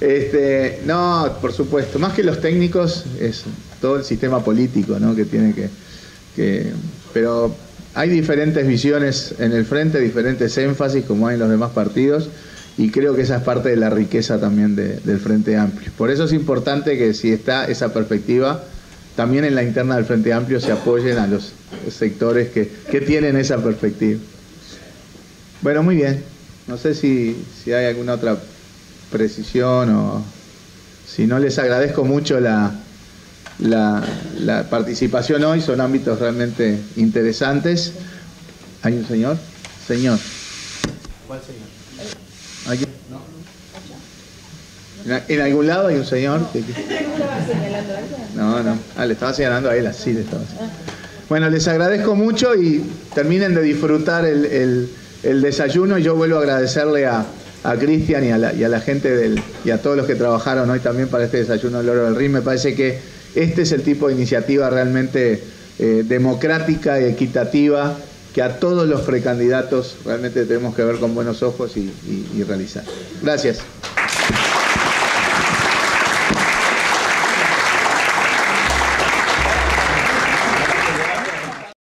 Este, no, por supuesto, más que los técnicos es todo el sistema político, ¿no? que tiene que, que... Pero hay diferentes visiones en el Frente, diferentes énfasis como hay en los demás partidos, y creo que esa es parte de la riqueza también de, del Frente Amplio. Por eso es importante que si está esa perspectiva, también en la interna del Frente Amplio se apoyen a los sectores que, que tienen esa perspectiva. Bueno, muy bien. No sé si, si hay alguna otra precisión, o si no, les agradezco mucho la, la, la participación hoy. Son ámbitos realmente interesantes. ¿Hay un señor? Señor. ¿Cuál señor? ¿Aquí? No. ¿En, ¿En algún lado hay un señor? Que... No, no. Ah, le estaba señalando a él, así le estaba señalando. Bueno, les agradezco mucho y terminen de disfrutar el, el, el desayuno. Y yo vuelvo a agradecerle a a Cristian y, y a la gente del, y a todos los que trabajaron hoy también para este desayuno del Oro del Rin. Me parece que este es el tipo de iniciativa realmente eh, democrática y equitativa que a todos los precandidatos realmente tenemos que ver con buenos ojos y, y, y realizar. Gracias.